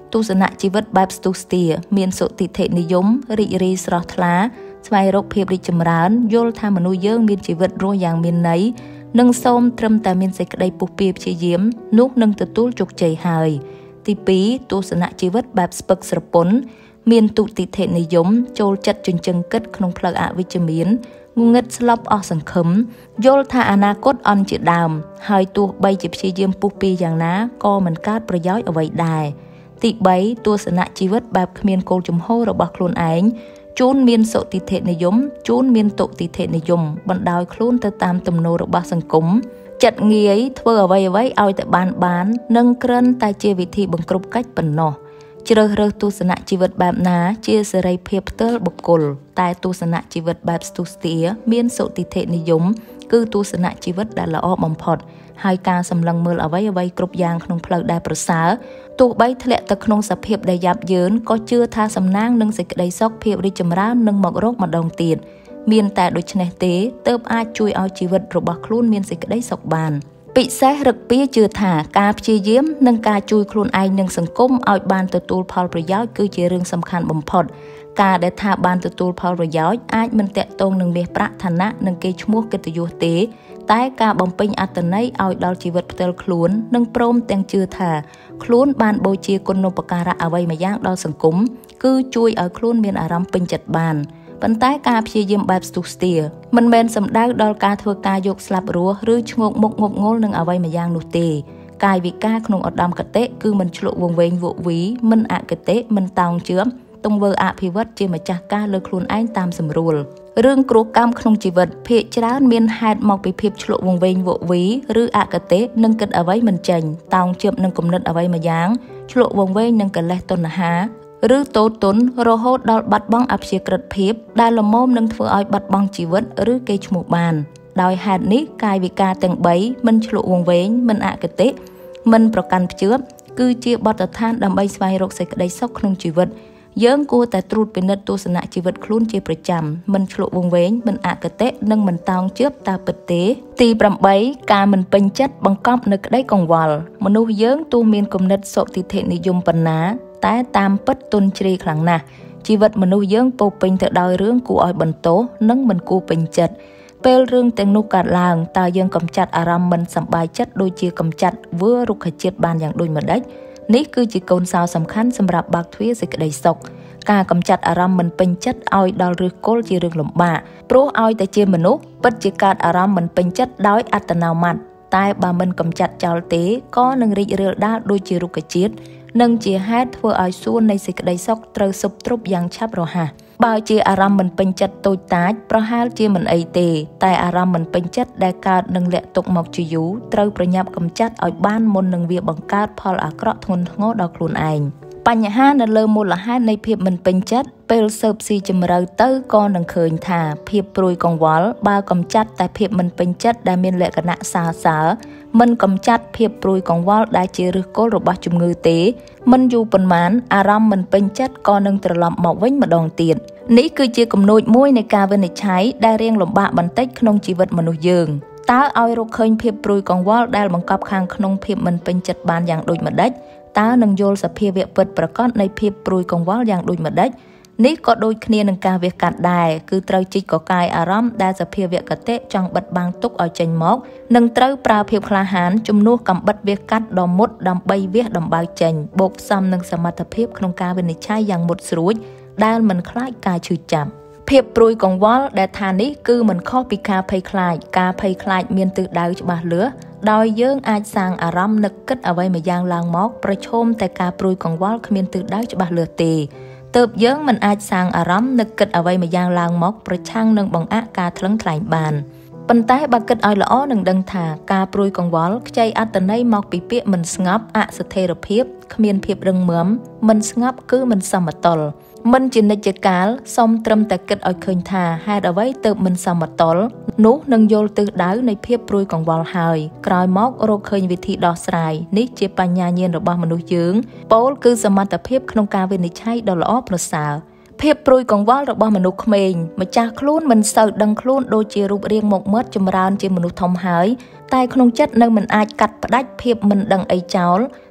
ទស្សនៈជីវិតបែបស្ទុះស្ទាមានសុតិធិនិយមរីករាយស្រស់ថ្លាស្វែងរកភាពរីកចម្រើនយល់ថាមនុស្សយើងមានជីវិតរស់យ៉ាងមានន័យនិងសូមត្រឹមតែមានសេចក្តីពុះពៀព្យាយាមនោះនឹងទទួលជោគជ័យហើយទី2ទស្សនៈជីវិតបែបស្ពឹកស្រពន់មានទុតិធិនិយមចូលចិត្តជញ្ជឹងគិតក្នុងផ្លូវអវិជ្ជមានងងឹតស្លប់អស់សង្ឃឹមយល់ថាអនាគតអន់ជាដើមហើយទោះបីជាព្យាយាមពុះពៀយ៉ាងណាក៏មិនកើតប្រយោជន៍អ្វីដែរទី3ទស្សនៈជីវិតបែបគ្មានគោលជំហររបស់ខ្លួនឯងជូនមានសុតិធិនិយមជូនមានទុតិធិនិយមបណ្ដោយខ្លួនទៅតាមទំនោររបស់សង្គមចិត្តងាយធ្វើអ្វីៗឲ្យតែបាននិងគ្រាន់តែជាវិធីបង្ក្រប់កាច់ប៉ុណ្ណោះជ្រើសរើសទស្សនៈជីវិតបែបណាជាសេរីភាពផ្ទាល់បុគ្គលតែទស្សនៈជីវិតបែបស្ទុះស្ទាមានសុតិធិនិយមគឺទស្សនៈជីវិតដែលល្អបំផុតហើយការសម្លឹងមើលអ្វីៗគ្រប់យ៉ាងក្នុងផ្លូវដែលប្រសើរទោះបីធ្លាក់ទៅក្នុងសភាពដែលយ៉ាប់យ៉ឺនក៏ជឿថាសំណាងនឹងសេចក្តីសុខភាពរីកចម្រើននឹងមករកម្ដងទៀតមានតែដូច្នេះទេទើបអាចជួយឲ្យជីវិតរបស់ខ្លួនមានសេចក្តីសុខបានពិសេសរឹកពីជឿថាការព្យាយាមនិងការជួយខ្លួនឯងនិងសង្គមឲ្យបានទទួលផលប្រយោជន៍គឺជារឿងសំខាន់បំផុតការដែលថាបានទទួលផលប្រយោជន៍អាចមិនតាក់ទងនឹងមាសប្រាក់ឋានៈនិងកេរ្តិ៍ឈ្មោះកិត្តិយសទេតែការបំពេញអត្ថន័យឲ្យដល់ជីវិតផ្ទាល់ខ្លួននិងព្រមទាំងជឿថាខ្លួនបានបូជាគុណូបការៈអ្វីមួយយ៉ាងដល់សង្គមគឺជួយឲ្យខ្លួនមានអារម្មណ៍ពេញចិត្តបានប៉ុន្តែការព្យាយាមបែបស្ទុះស្ទាមិនមែនសំដៅដល់ការធ្វើការយកស្លាប់រស់ឬឈ្ងោកមុខងប់ងល់នឹងអ្វីមួយយ៉ាងនោះទេកាយវិការក្នុងឧត្តមគតិគឺមិនឆ្លក់វង្វេងវក់វីមិនអគតិមិនតោងជឿមទង្វើអភិវឌ្ឍជាម្ចាស់ការលើខ្លួនឯងតាមសម្រួលរឿងគ្រោះកម្មក្នុងជីវិតភាគច្រើនមានហេតុមកពីភាពឆ្លក់វង្វេងវក់វីឬអគតិនឹងគិតអ្វីមិនចេញតោងជឿមនឹងគំនិតអ្វីមួយយ៉ាងឆ្លក់វង្វេងនឹងកិលេសតណ្ហាឬតូចទុនរហូតដល់បាត់បង់អព្យាក្រឹតភាពដែលលមមនឹងធ្វើឲ្យបាត់បង់ជីវិតឬកេរ្តិ៍ឈ្មោះបានដោយហេតុនេះកាយវិការទាំង3មិនឆ្លក់វង្វេងមិនអគតិមិនប្រកាន់ភ្ជាប់គឺជាបទដ្ឋានដើម្បីស្វែងរកសេចក្តីសុខក្នុងជីវិតយើងគួរតែត្រួតពិនិត្យទស្សនៈជីវិតខ្លួនជាប្រចាំមិនឆ្លក់វង្វេងមិនអគតិនិងមិនតោងជឿបតើពិតទេទី8ការមិនពេញចិត្តបង្កប់នៅក្តីកង្វល់មនុស្សយើងទោះមានគំនិតសុតិធិនិយមប៉ុណ្ណាតែតាមពិតទុនជ្រាយខ្លាំងណាស់ជីវិតមនុស្សយើងពោរពេញទៅដោយរឿងគួរឲ្យបន្ទោសនិងមិនគួរពេញចិត្តពេលរឿងទាំងនោះកើតឡើងតើយើងកំចាត់អារម្មណ៍មិនសប្បាយចិត្តដូចជាកំចាត់វើរុក្ខជាតិបានយ៉ាងដូចម្ដេចនេះគឺជាកូនសោរសំខាន់សម្រាប់បើកទ្វារសេចក្តីសុខការកំចាត់អារម្មណ៍មិនពេញចិត្តឲ្យដល់ឫសគល់ជារឿងលំបាកព្រោះឲ្យតែជាមនុស្សពិតជាកើតអារម្មណ៍មិនពេញចិត្តដោយអត្តនោម័តតែបើមិនកំចាត់ចោលទេក៏នឹងរីករាលដាលដូចជារុក្ខជាតិនិងជាហេតុធ្វើឲ្យសួននៃសេចក្តីសុខត្រូវសុបទ្រុបយ៉ាងឆាប់រហ័សបើជាអារម្មណ៍មិនពេញចិត្តតូចតាចប្រហែលជាមិនអីទេតែអារម្មណ៍មិនពេញចិត្តដែលកើតនឹងលាក់ទុកមកជាយូរត្រូវប្រញាប់កំចាត់ឲ្យបានមុននឹងវាបង្កើតផលអាក្រក់ធ្ងន់ធ្ងរដល់ខ្លួនឯងបញ្ហានៅលើមូលហេតុនៃភាពមិនពេញចិត្តពេលស៊ើបស៊ីជម្រៅទៅក៏នឹងឃើញថាភាពព្រួយកង្វល់បើកំចាត់តែភាពមិនពេញចិត្តដែលមានលក្ខណៈសើសើរមិនកំចាត់ភាពព្រួយកង្វល់ដែលជាឫសគល់របស់ជំងឺទេមិនយូរប៉ុន្មានអារម្មណ៍មិនពេញចិត្តក៏នឹងត្រឡប់មកវិញម្ដងទៀតនេះគឺជាគំនូចមួយនៃការវិនិច្ឆ័យដែលរៀងលំបាកបន្តិចក្នុងជីវិតមនុស្សយើងតើឲ្យរកឃើញភាពព្រួយកង្វល់ដែលបង្កប់ខាងក្នុងភាពមិនពេញចិត្តបានយ៉ាងដូចម្ដេចតើនឹងយល់សភាវៈពិតប្រាកដនៃភាពព្រួយកង្វល់យ៉ាងដូចម្ដេចនេះក៏ដូចគ្នានឹងការវះកាត់ដែរគឺត្រូវជីកកកាយអារម្មណ៍ដែលសភាវៈគតិចង់បិទបាំងទុកឲ្យចេញមកនិងត្រូវប្រើភាពក្លាហានជំនួសកំបិតវះកាត់ដ៏មុតដើម្បីវះដំបៅចេញបូកផ្សំនឹងសមត្ថភាពក្នុងការវិនិច្ឆ័យយ៉ាងមុតស្រួចដែលមិនខ្លាចការឈឺចាប់ភាពព្រួយកង្វល់ដែលថានេះគឺមិនខុសពីការភ័យខ្លាចការភ័យខ្លាចមានទិសដៅច្បាស់លាស់ដោយយើងអាចសាងអារម្មណ៍នឹកគិតអ្វីមួយយ៉ាងឡើងមកប្រឈមតែការព្រួយកង្វល់គ្មានទិសដៅច្បាស់លាស់ទេទើបយើងមិនអាចសាងអារម្មណ៍នឹកគិតអ្វីមួយយ៉ាងឡើងមកប្រឆាំងនឹងបង្អាក់ការថ្លឹងថ្លែងបានប៉ុន្តែបើគិតឲ្យល្អនឹងដឹងថាការព្រួយកង្វល់ខ្ចីអត្ថន័យមកពីពាក្យមិនស្ងប់អស្ថិរភាពគ្មានភាពរឹងមាំមិនស្ងប់គឺមិនសមតុល្យមិនជានិច្ចកាលសូមត្រឹមតែគិតឲ្យឃើញថាហេតុអ្វីទើបមិនសមតុល្យនោះនឹងយល់ទិសដៅនៃភាពព្រួយកង្វល់ហើយក្រោយមករកឃើញវិធីដោះស្រាយនេះជាបញ្ញាញាណរបស់មនុស្សយើងពោលគឺសមត្ថភាពក្នុងការវិនិច្ឆ័យដ៏ល្អប្រសើរភាពព្រួយកង្វល់របស់មនុស្សក្មេងម្ចាស់ខ្លួនមិនសូវដឹងខ្លួនដូចជារូបរាងមុខមាត់ចម្រើនជាមនុស្សធំហើយតែក្នុងចិត្តនៅមិនអាចកាត់ផ្ដាច់ភាពមិនដឹងអីចោល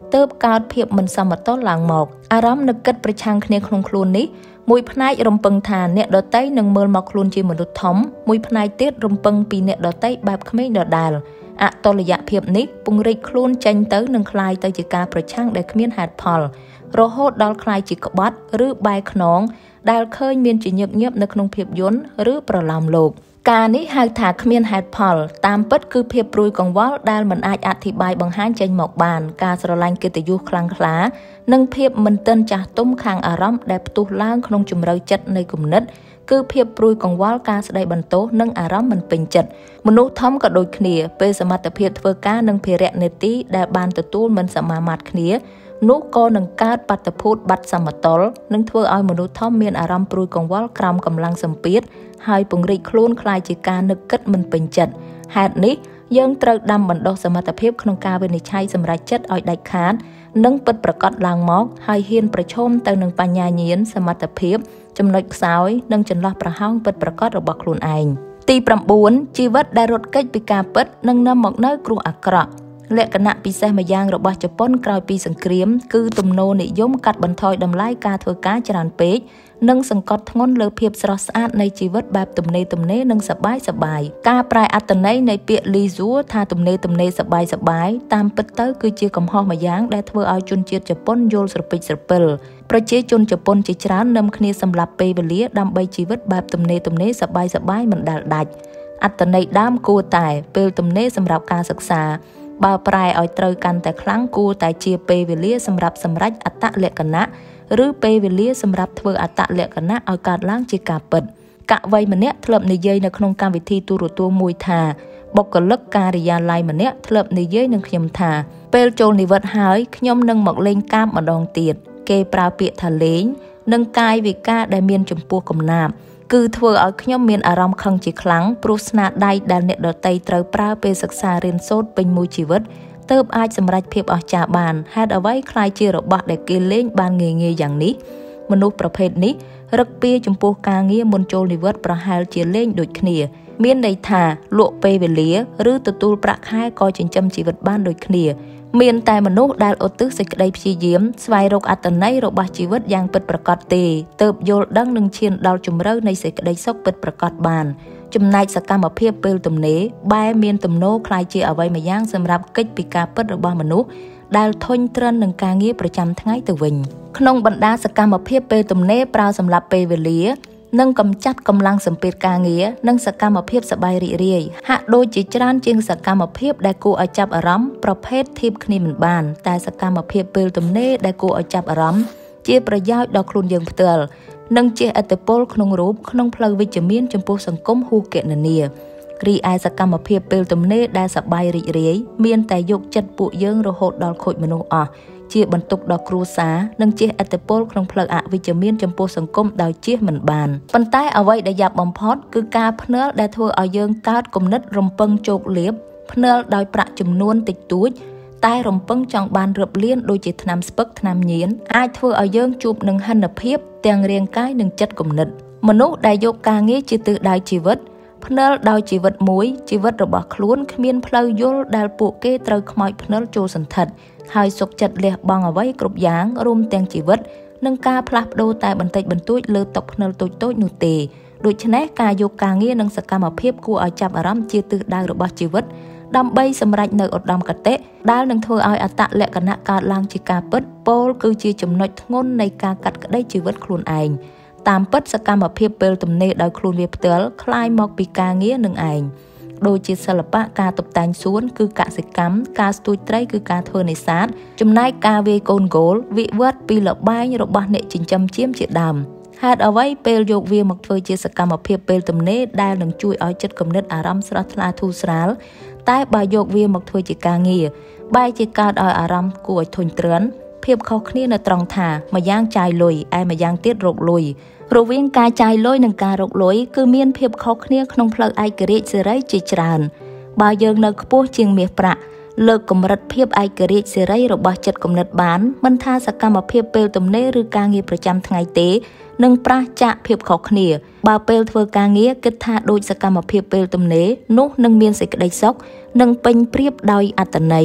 ទើបកើតភាពមិនសមតុល្យឡើងមកអារម្មណ៍នឹកគិតប្រឆាំងគ្នាក្នុងខ្លួននេះមួយផ្នែករំពឹងថាអ្នកដទៃនឹងមើលមកខ្លួនជាមនុស្សធំមួយផ្នែកទៀតរំពឹងពីអ្នកដទៃបែបក្មេងដដែលអតុល្យភាពនេះពង្រីកខ្លួនចេញទៅនឹងคล้ายទៅជាការប្រឆាំងដែលគ្មានហេតុផលរហូតដល់คล้ายជាក្បត់ឬបែកខ្នងដែលឃើញមានជាញឹកញាប់នៅក្នុងភាពយន្តឬប្រឡោមលោកការនេះហៅថាគ្មានហេតុផលតាមពិតគឺភាពព្រួយកង្វល់ដែលមិនអាចអធិប្បាយបង្ហាញចេញមកបានការស្រឡាញ់កិត្តិយសខ្លាំងក្លានិងភាពមិនទាន់ចាស់ទុំខាងអារម្មណ៍ដែលផ្ទុះឡើងក្នុងជម្រៅចិត្តនៃគំនិតគឺភាពព្រួយកង្វល់ការស្ដីបន្ទោសនិងអារម្មណ៍មិនពេញចិត្តមនុស្សធំក៏ដូចគ្នាពេលសមត្ថភាពធ្វើការនិងភារៈនីតិដែលបានទទួលមិនសមាមាត្រគ្នានោះក៏នឹងកើតបាតុភូតបាត់សមតុល្យនឹងធ្វើឲ្យមនុស្សធំមានអារម្មណ៍ព្រួយកង្វល់ក្រោមកម្លាំងសម្ពាធហើយពង្រីកខ្លួនคล้ายជាការនឹកគិតមិនពេញចិត្តហេតុនេះយើងត្រូវដាំបណ្ដុះសមត្ថភាពក្នុងការវិនិច្ឆ័យសម្រេចចិត្តឲ្យដាច់ខាតនិងពិតប្រាកដឡើងមកហើយហ៊ានប្រឈមទៅនឹងបញ្ញាញាណសមត្ថភាពចំណុចខ្សោយនិងចន្លោះប្រហោងពិតប្រាកដរបស់ខ្លួនឯងទី9ជីវិតដែលរត់គេចពីការពិតនឹងនាំមកនូវគ្រោះអាក្រក់លក្ខណៈពិសេសម្យ៉ាងរបស់ជប៉ុនក្រោយពីសង្គ្រាមគឺទំនោរនិយមកាត់បន្ថយតម្លៃការធ្វើការច្រើនពេកនិងសង្កត់ធ្ងន់លើភាពស្រស់ស្អាតនៃជីវិតបែបទំនេរនិងសប្បាយការប្រែអត្ថន័យនៃពាក្យលីហ្ស៊ូថាទំនេរសប្បាយតាមពិតទៅគឺជាកំហុសម្យ៉ាងដែលធ្វើឲ្យជនជាតិជប៉ុនយល់ស្រពេចស្រពិលប្រជាជនជប៉ុនជាច្រើននឹមគ្នាសម្រាប់ពេលវេលាដើម្បីជីវិតបែបទំនេរសប្បាយមិនដែលដាច់អត្ថន័យដើមគួរតែពេលទំនេរសម្រាប់ការសិក្សាបើប្រែឲ្យត្រូវកាន់តែខ្លាំងគួរតែជាពេលវេលាសម្រាប់សម្រេចអត្តលក្ខណៈឬពេលវេលាសម្រាប់ធ្វើអត្តលក្ខណៈឲ្យកើតឡើងជាការពិតកវីម្នាក់ធ្លាប់និយាយនៅក្នុងកម្មវិធីទូរទស្សន៍មួយថាបុគ្គលិកការិយាល័យម្នាក់ធ្លាប់និយាយនឹងខ្ញុំថាពេលចូលនិវត្តន៍ហើយខ្ញុំនឹងមកលេងកាបម្ដងទៀតគេប្រើពាក្យថាលេងនិងកាយវិការដែលមានចំពោះកំណាព្យគឺធ្វើឲ្យខ្ញុំមានអារម្មណ៍ខឹងជាខ្លាំងព្រោះស្នាដៃដែលអ្នកដទៃត្រូវប្រើពេលសិក្សារៀនសូត្រពេញមួយជីវិតទើបអាចសម្រេចភាពអស្ចារ្យបានហេតុអ្វីខ្លាយជារបស់ដែលគេលេងបានងាយយ៉ាងនេះមនុស្សប្រភេទនេះរឹកពីចំពោះការងារមុនចូលនិវត្តន៍ប្រហែលជាលេងដូចគ្នាមានន័យថាលក់ពេលវេលាឬទទួលប្រាក់ខែក៏ចិញ្ចឹមជីវិតបានដូចគ្នាមានតែមនុស្សដែលឧទ្ទិសសេចក្តីព្យាយាមស្វែងរកអត្ថន័យរបស់ជីវិតយ៉ាងពិតប្រាកដទេទើបយល់ដឹងនិងឈានដល់ជម្រៅនៃសេចក្តីសុខពិតប្រាកដបានចំណែកសកម្មភាពពេលទំនេរបែរមានទំនោរคล้ายជាអ្វីម្យ៉ាងសម្រាប់កិច្ចពីការពិតរបស់មនុស្សដែលធុញទ្រាន់នឹងការងារប្រចាំថ្ងៃទៅវិញក្នុងបណ្ដាសកម្មភាពពេលទំនេរប្រើសម្រាប់ពេលវេលានិងកម្ចាត់កម្លាំងសម្ពាធការងារនិងសកម្មភាពសប្បាយរីករាយហាក់ដូចជាច្រើនជាងសកម្មភាពដែលគួរឲ្យចាប់អារម្មណ៍ប្រភេទធៀបគ្នាមិនបានតែសកម្មភាពពេលទំនេរដែលគួរឲ្យចាប់អារម្មណ៍ជាប្រយោជន៍ដល់ខ្លួនយើងផ្ទាល់និងជាឥទ្ធិពលក្នុងរូបក្នុងផ្លូវវិជ្ជមានចំពោះសង្គមហួសគណនារីឯសកម្មភាពពេលទំនេរដែលសប្បាយរីករាយមានតែយកចិត្តពួកយើងរហូតដល់ខូចមនុស្សអស់ជាបន្ទុកដល់គ្រួសារនិងជាឥទ្ធិពលក្នុងផ្លូវអវិជ្ជមានចំពោះសង្គមដោយជៀសមិនបានប៉ុន្តែអ្វីដែលយ៉ាប់បំផុតគឺការភ្នាល់ដែលធ្វើឲ្យយើងកើតគំនិតរំពឹងជោគលាភភ្នាល់ដោយប្រាក់ចំនួនតិចតួចតែរំពឹងចង់បានរឹបលៀនដូចជាថ្នាំស្ពឹកថ្នាំញៀនអាចធ្វើឲ្យយើងជួបនឹងហិនភាពទាំងរាងកាយនិងចិត្តគំនិតមនុស្សដែលយកការងារជាទិសដៅជីវិតភ្នាល់ដោយជីវិតមួយជីវិតរបស់ខ្លួនគ្មានផ្លូវយល់ដែលពួកគេត្រូវខ្មោចភ្នាល់ចូលសន្ធិដ្ឋហើយសុខចិត្តលះបង់អ្វីគ្រប់យ៉ាងរួមទាំងជីវិតនិងការផ្លាស់ប្ដូរតែបន្តិចបន្តួចលើតុភ្នាល់តូចៗនោះទេដូច្នេះការយកការងារនិងសកម្មភាពគួរឲ្យចាប់អារម្មណ៍ជាទិសដៅរបស់ជីវិតដើម្បីសម្រេចនៅឧត្តមគតិដែលនឹងធ្វើឲ្យអត្តលក្ខណៈកើតឡើងជាការពិតពោលគឺជាចំណុចធ្ងន់នៃការកាត់ក្តីជីវិតខ្លួនឯងតាមពិតសកម្មភាពពេលទំនេរដោយខ្លួនវាផ្ទាល់คล้ายមកពីការងារនឹងឯងដូចជាសិល្បៈការតុបតែងសួនគឺកសិកម្មការស្ទូចត្រីគឺការធ្វើនេសាទចំណែកការវាយកូនហ្គោលវិវត្តពីលបែងរបស់អ្នកចិញ្ចឹមចៀមជាដើមហេតុអ្វីពេលយកវាមកធ្វើជាសកម្មភាពពេលទំនេរដែលនឹងជួយឲ្យចិត្តគំនិតអារម្មណ៍ស្រស់ថ្លាធូរស្រាលតែបើយកវាមកធ្វើជាការងារបែរជាកើតឲ្យអារម្មណ៍គួរឲ្យធុញទ្រាន់ភាពខុសគ្នានៅត្រង់ថាម្យ៉ាងចាយលុយឯម្យ៉ាងទៀតរកលុយរវាងការចាយលុយនិងការរកលុយគឺមានភាពខុសគ្នាក្នុងផ្លូវឯករាជ្យសេរីជាច្រើនបើយើងនៅខ្ពស់ជាងមាសប្រាក់លើកកម្រិតភាពឯករាជ្យសេរីរបស់ចិត្តគំនិតបានមិនថាសកម្មភាពពេលទំនេរឬការងារប្រចាំថ្ងៃទេនឹងប្រះចាកភាពខុសគ្នាបើពេលធ្វើការងារគិតថាដូចសកម្មភាពពេលទំនេរនោះនឹងមានសេចក្តីសុខនិងពេញប្រៀបដោយអត្ថន័យ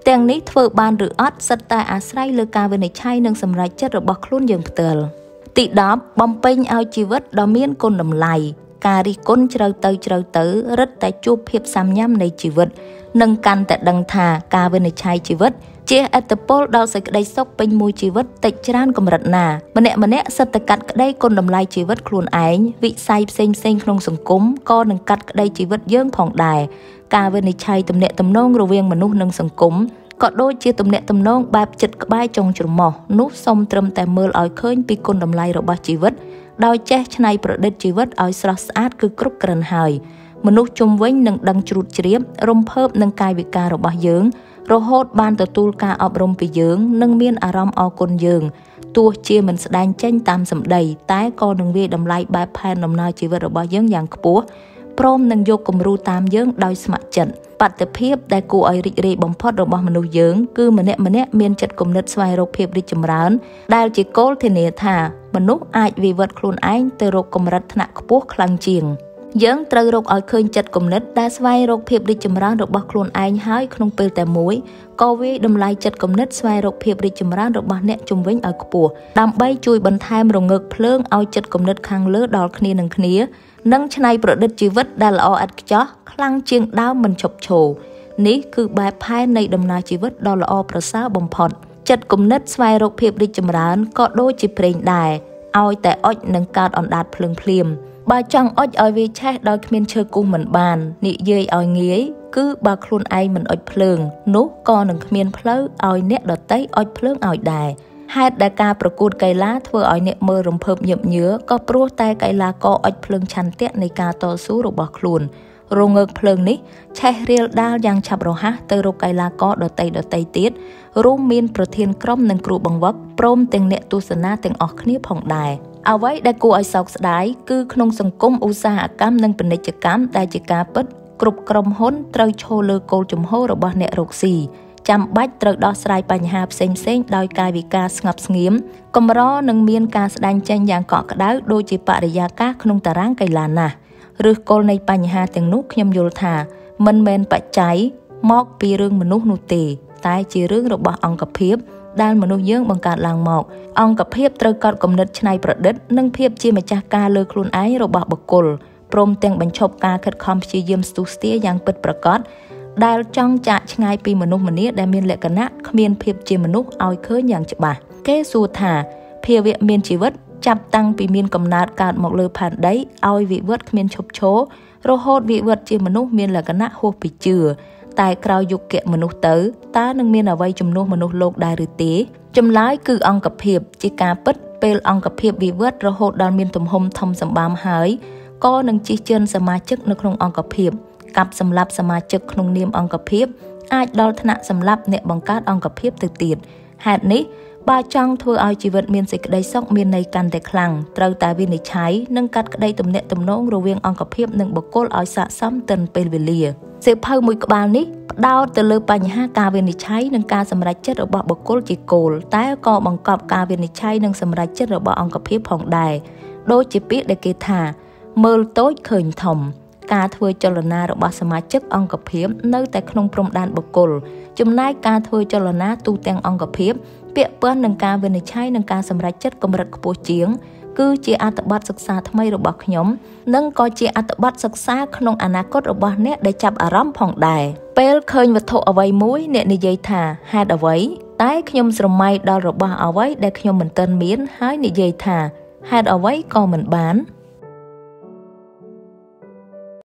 ទាំងនេះធ្វើបានឬអត់សិតតែអាស្រ័យលើការវិនិច្ឆ័យនិងសម្រេចចិត្តរបស់ខ្លួនយើងផ្ទាល់ទី10បំពេញឲ្យជីវិតដ៏មានគុណតម្លៃការរិះគន់ជ្រៅទៅរឹតតែជួបភាពសាមញ្ញនៃជីវិតនិងកាន់តែដឹងថាការវិនិច្ឆ័យជីវិតជាអត្តពលដល់សេចក្តីសុខពេញមួយជីវិតតិចច្រើនកម្រិតណាម្នាក់សិតតែកាត់ក្តីគុណតម្លៃជីវិតខ្លួនឯងវិស័យផ្សេងក្នុងសង្គមក៏នឹងកាត់ក្តីជីវិតយើងផងដែរការវិនិច្ឆ័យទំនាក់ទំនងរវាងមនុស្សនិងសង្គមក៏ដូចជាទំនាក់ទំនងបែបចិត្តក្បែរចុងច្រមុះនោះសូមត្រឹមតែមើលឲ្យឃើញពីគុណតម្លៃរបស់ជីវិតដោយចេះច្នៃប្រឌិតជីវិតឲ្យស្រស់ស្អាតគឺគ្រប់គ្រាន់ហើយមនុស្សជុំវិញនឹងដឹងជ្រួតជ្រាបរំភើបនឹងកាយវិការរបស់យើងរហូតបានទទួលការអប់រំពីយើងនិងមានអារម្មណ៍អរគុណយើងទោះជាមិនស្ដែងចេញតាមសម្ដីតែក៏នឹងវាយតម្លៃបែបផែនដំណើរជីវិតរបស់យើងយ៉ាងខ្ពស់ព្រមនឹងយកគំរូតាមយើងដោយស្ម័គ្រចិត្តបទភាពដែលគួរឲ្យរីករាយបំផុតរបស់មនុស្សយើងគឺម្នាក់មានចិត្តគំនិតស្វែងរកភាពរីកចម្រើនដែលជាគោលធានាថាមនុស្សអាចវិវត្តខ្លួនឯងទៅរកកម្រិតថ្នាក់ខ្ពស់ខ្លាំងជាងយើងត្រូវរកឲ្យឃើញចិត្តគំនិតដែលស្វែងរកភាពរីកចម្រើនរបស់ខ្លួនឯងហើយក្នុងពេលតែមួយក៏វាយតម្លៃចិត្តគំនិតស្វែងរកភាពរីកចម្រើនរបស់អ្នកជុំវិញឲ្យខ្ពស់ដើម្បីជួយបន្ថែមរងើកភ្លើងឲ្យចិត្តគំនិតខាងលើដល់គ្នានឹងគ្នានិងច្នៃប្រឌិតជីវិតដែលល្អឥតខ្ចោះខ្លាំងជាងដើមមិនឈប់ឈរនេះគឺបែបផែននៃដំណើរជីវិតដ៏ល្អប្រសើរបំផុតចិត្តគំនិតស្វែងរកភាពរីកចម្រើនក៏ដូចជាប្រេងដែរឲ្យតែអុចនឹងកើតអណ្ដាតភ្លាមបើចង់អុចឲ្យវាឆេះដោយគ្មានឈើគូសមិនបាននិយាយឲ្យងាយគឺបើខ្លួនឯងមិនអុចភ្លើងនោះក៏នឹងគ្មានផ្លូវឲ្យអ្នកដទៃអុចភ្លើងឲ្យដែរហេតុដែលការប្រកួតកីឡាធ្វើឲ្យអ្នកមើលរំភើបញឹកញើក៏ព្រោះតែកីឡាករអុចភ្លើងឆន្ទៈនៃការតស៊ូរបស់ខ្លួនរងើកភ្លើងនេះឆេះរៀលដាលយ៉ាងឆាប់រហ័សទៅរកកីឡាករដទៃទៀតរួមមានប្រធានក្រុមនិងគ្រូបង្វឹកព្រមទាំងអ្នកទស្សនាទាំងអស់គ្នាផងដែរអ្វីដែលគួរឲ្យសោកស្ដាយគឺក្នុងសង្គមឧស្សាហកម្មនិងពាណិជ្ជកម្មដែលជាការពិតគ្រប់ក្រុមហ៊ុនត្រូវឈរលើគោលជំហររបស់អ្នករកស៊ីចាំបាច់ត្រូវដោះស្រាយបញ្ហាផ្សេងដោយកាយវិការស្ងប់ស្ងៀមកម្រនឹងមានការស្ដែងចេញយ៉ាងកក់ក្ដៅដូចជាបរិយាកាសក្នុងតារាងកីឡាណាស់ឬគល់នៃបញ្ហាទាំងនោះខ្ញុំយល់ថាមិនមែនបច្ច័យមកពីរឿងមនុស្សនោះទេតែជារឿងរបស់អង្គភាពដែលមនុស្សយើងបង្កើតឡើងមកអង្គភាពត្រូវកត់គំនិតច្នៃប្រឌិតនិងភាពជាម្ចាស់ការលើខ្លួនឯងរបស់បុគ្គលព្រមទាំងបញ្ឈប់ការខិតខំព្យាយាមស្ទុះស្ទាយ៉ាងពិតប្រាកដដែលចង់ចាកឆ្ងាយពីមនុស្សម្នាដែលមានលក្ខណៈគ្មានភាពជាមនុស្សឲ្យឃើញយ៉ាងច្បាស់គេសួរថាភាវៈមានជីវិតចាប់តាំងពីមានកំណើតកើតមកលើផែនដីឲ្យវិវត្តគ្មានឈប់ឈររហូតវិវត្តជាមនុស្សមានលក្ខណៈហួសពីជឿតែក្រោយយុគមនុស្សទៅតើនឹងមានអ្វីជំនួសមនុស្សលោកដែរឬទេចម្លើយគឺអង្គភាពជាការពិតពេលអង្គភាពវិវត្តរហូតដល់មានទំហំធំសម្បើមហើយក៏នឹងជិះជឿនសមាជិកនៅក្នុងអង្គភាពកាប់សម្លាប់សមាជិកក្នុងនាមអង្គភាពអាចដល់ថ្នាក់សម្លាប់អ្នកបង្កើតអង្គភាពទៅទៀតហេតុនេះបើចង់ធ្វើឲ្យជីវិតមានសេចក្តីសុខមានន័យកាន់តែខ្លាំងត្រូវតែវិនិច្ឆ័យនិងកាត់ក្តីទំនាក់ទំនងរវាងអង្គភាពនិងបុគ្គលឲ្យស័ក្តិសមទៅនឹងពេលវេលាសៀវភៅមួយក្បាលនេះផ្ដោតទៅលើបញ្ហាការវិនិច្ឆ័យនិងការសម្រេចចិត្តរបស់បុគ្គលជាគោលតែក៏បង្កប់ការវិនិច្ឆ័យនិងសម្រេចចិត្តរបស់អង្គភាពផងដែរដូចជាពាក្យដែលគេថាមើលតូចឃើញធំការធ្វើចលនារបស់សមាជិកអង្គភាពនៅតែក្នុងព្រំដែនបុគ្គលចំណែកការធ្វើចលនាទូទាំងអង្គភាពពាក់ព័ន្ធនឹងការវិនិច្ឆ័យនិងការសម្រេចចិត្តកម្រិតខ្ពស់ជាងគឺជាអត្ថបទសិក្សាថ្មីរបស់ខ្ញុំនិងក៏ជាអត្ថបទសិក្សាក្នុងអនាគតរបស់អ្នកដែលចាប់អារម្មណ៍ផងដែរពេលឃើញវត្ថុអ្វីមួយអ្នកនិយាយថាហេតុអ្វីតែខ្ញុំស្រមៃដល់របស់អ្វីដែលខ្ញុំមិនទាន់មានហើយនិយាយថាហេតុអ្វីក៏មិនបាន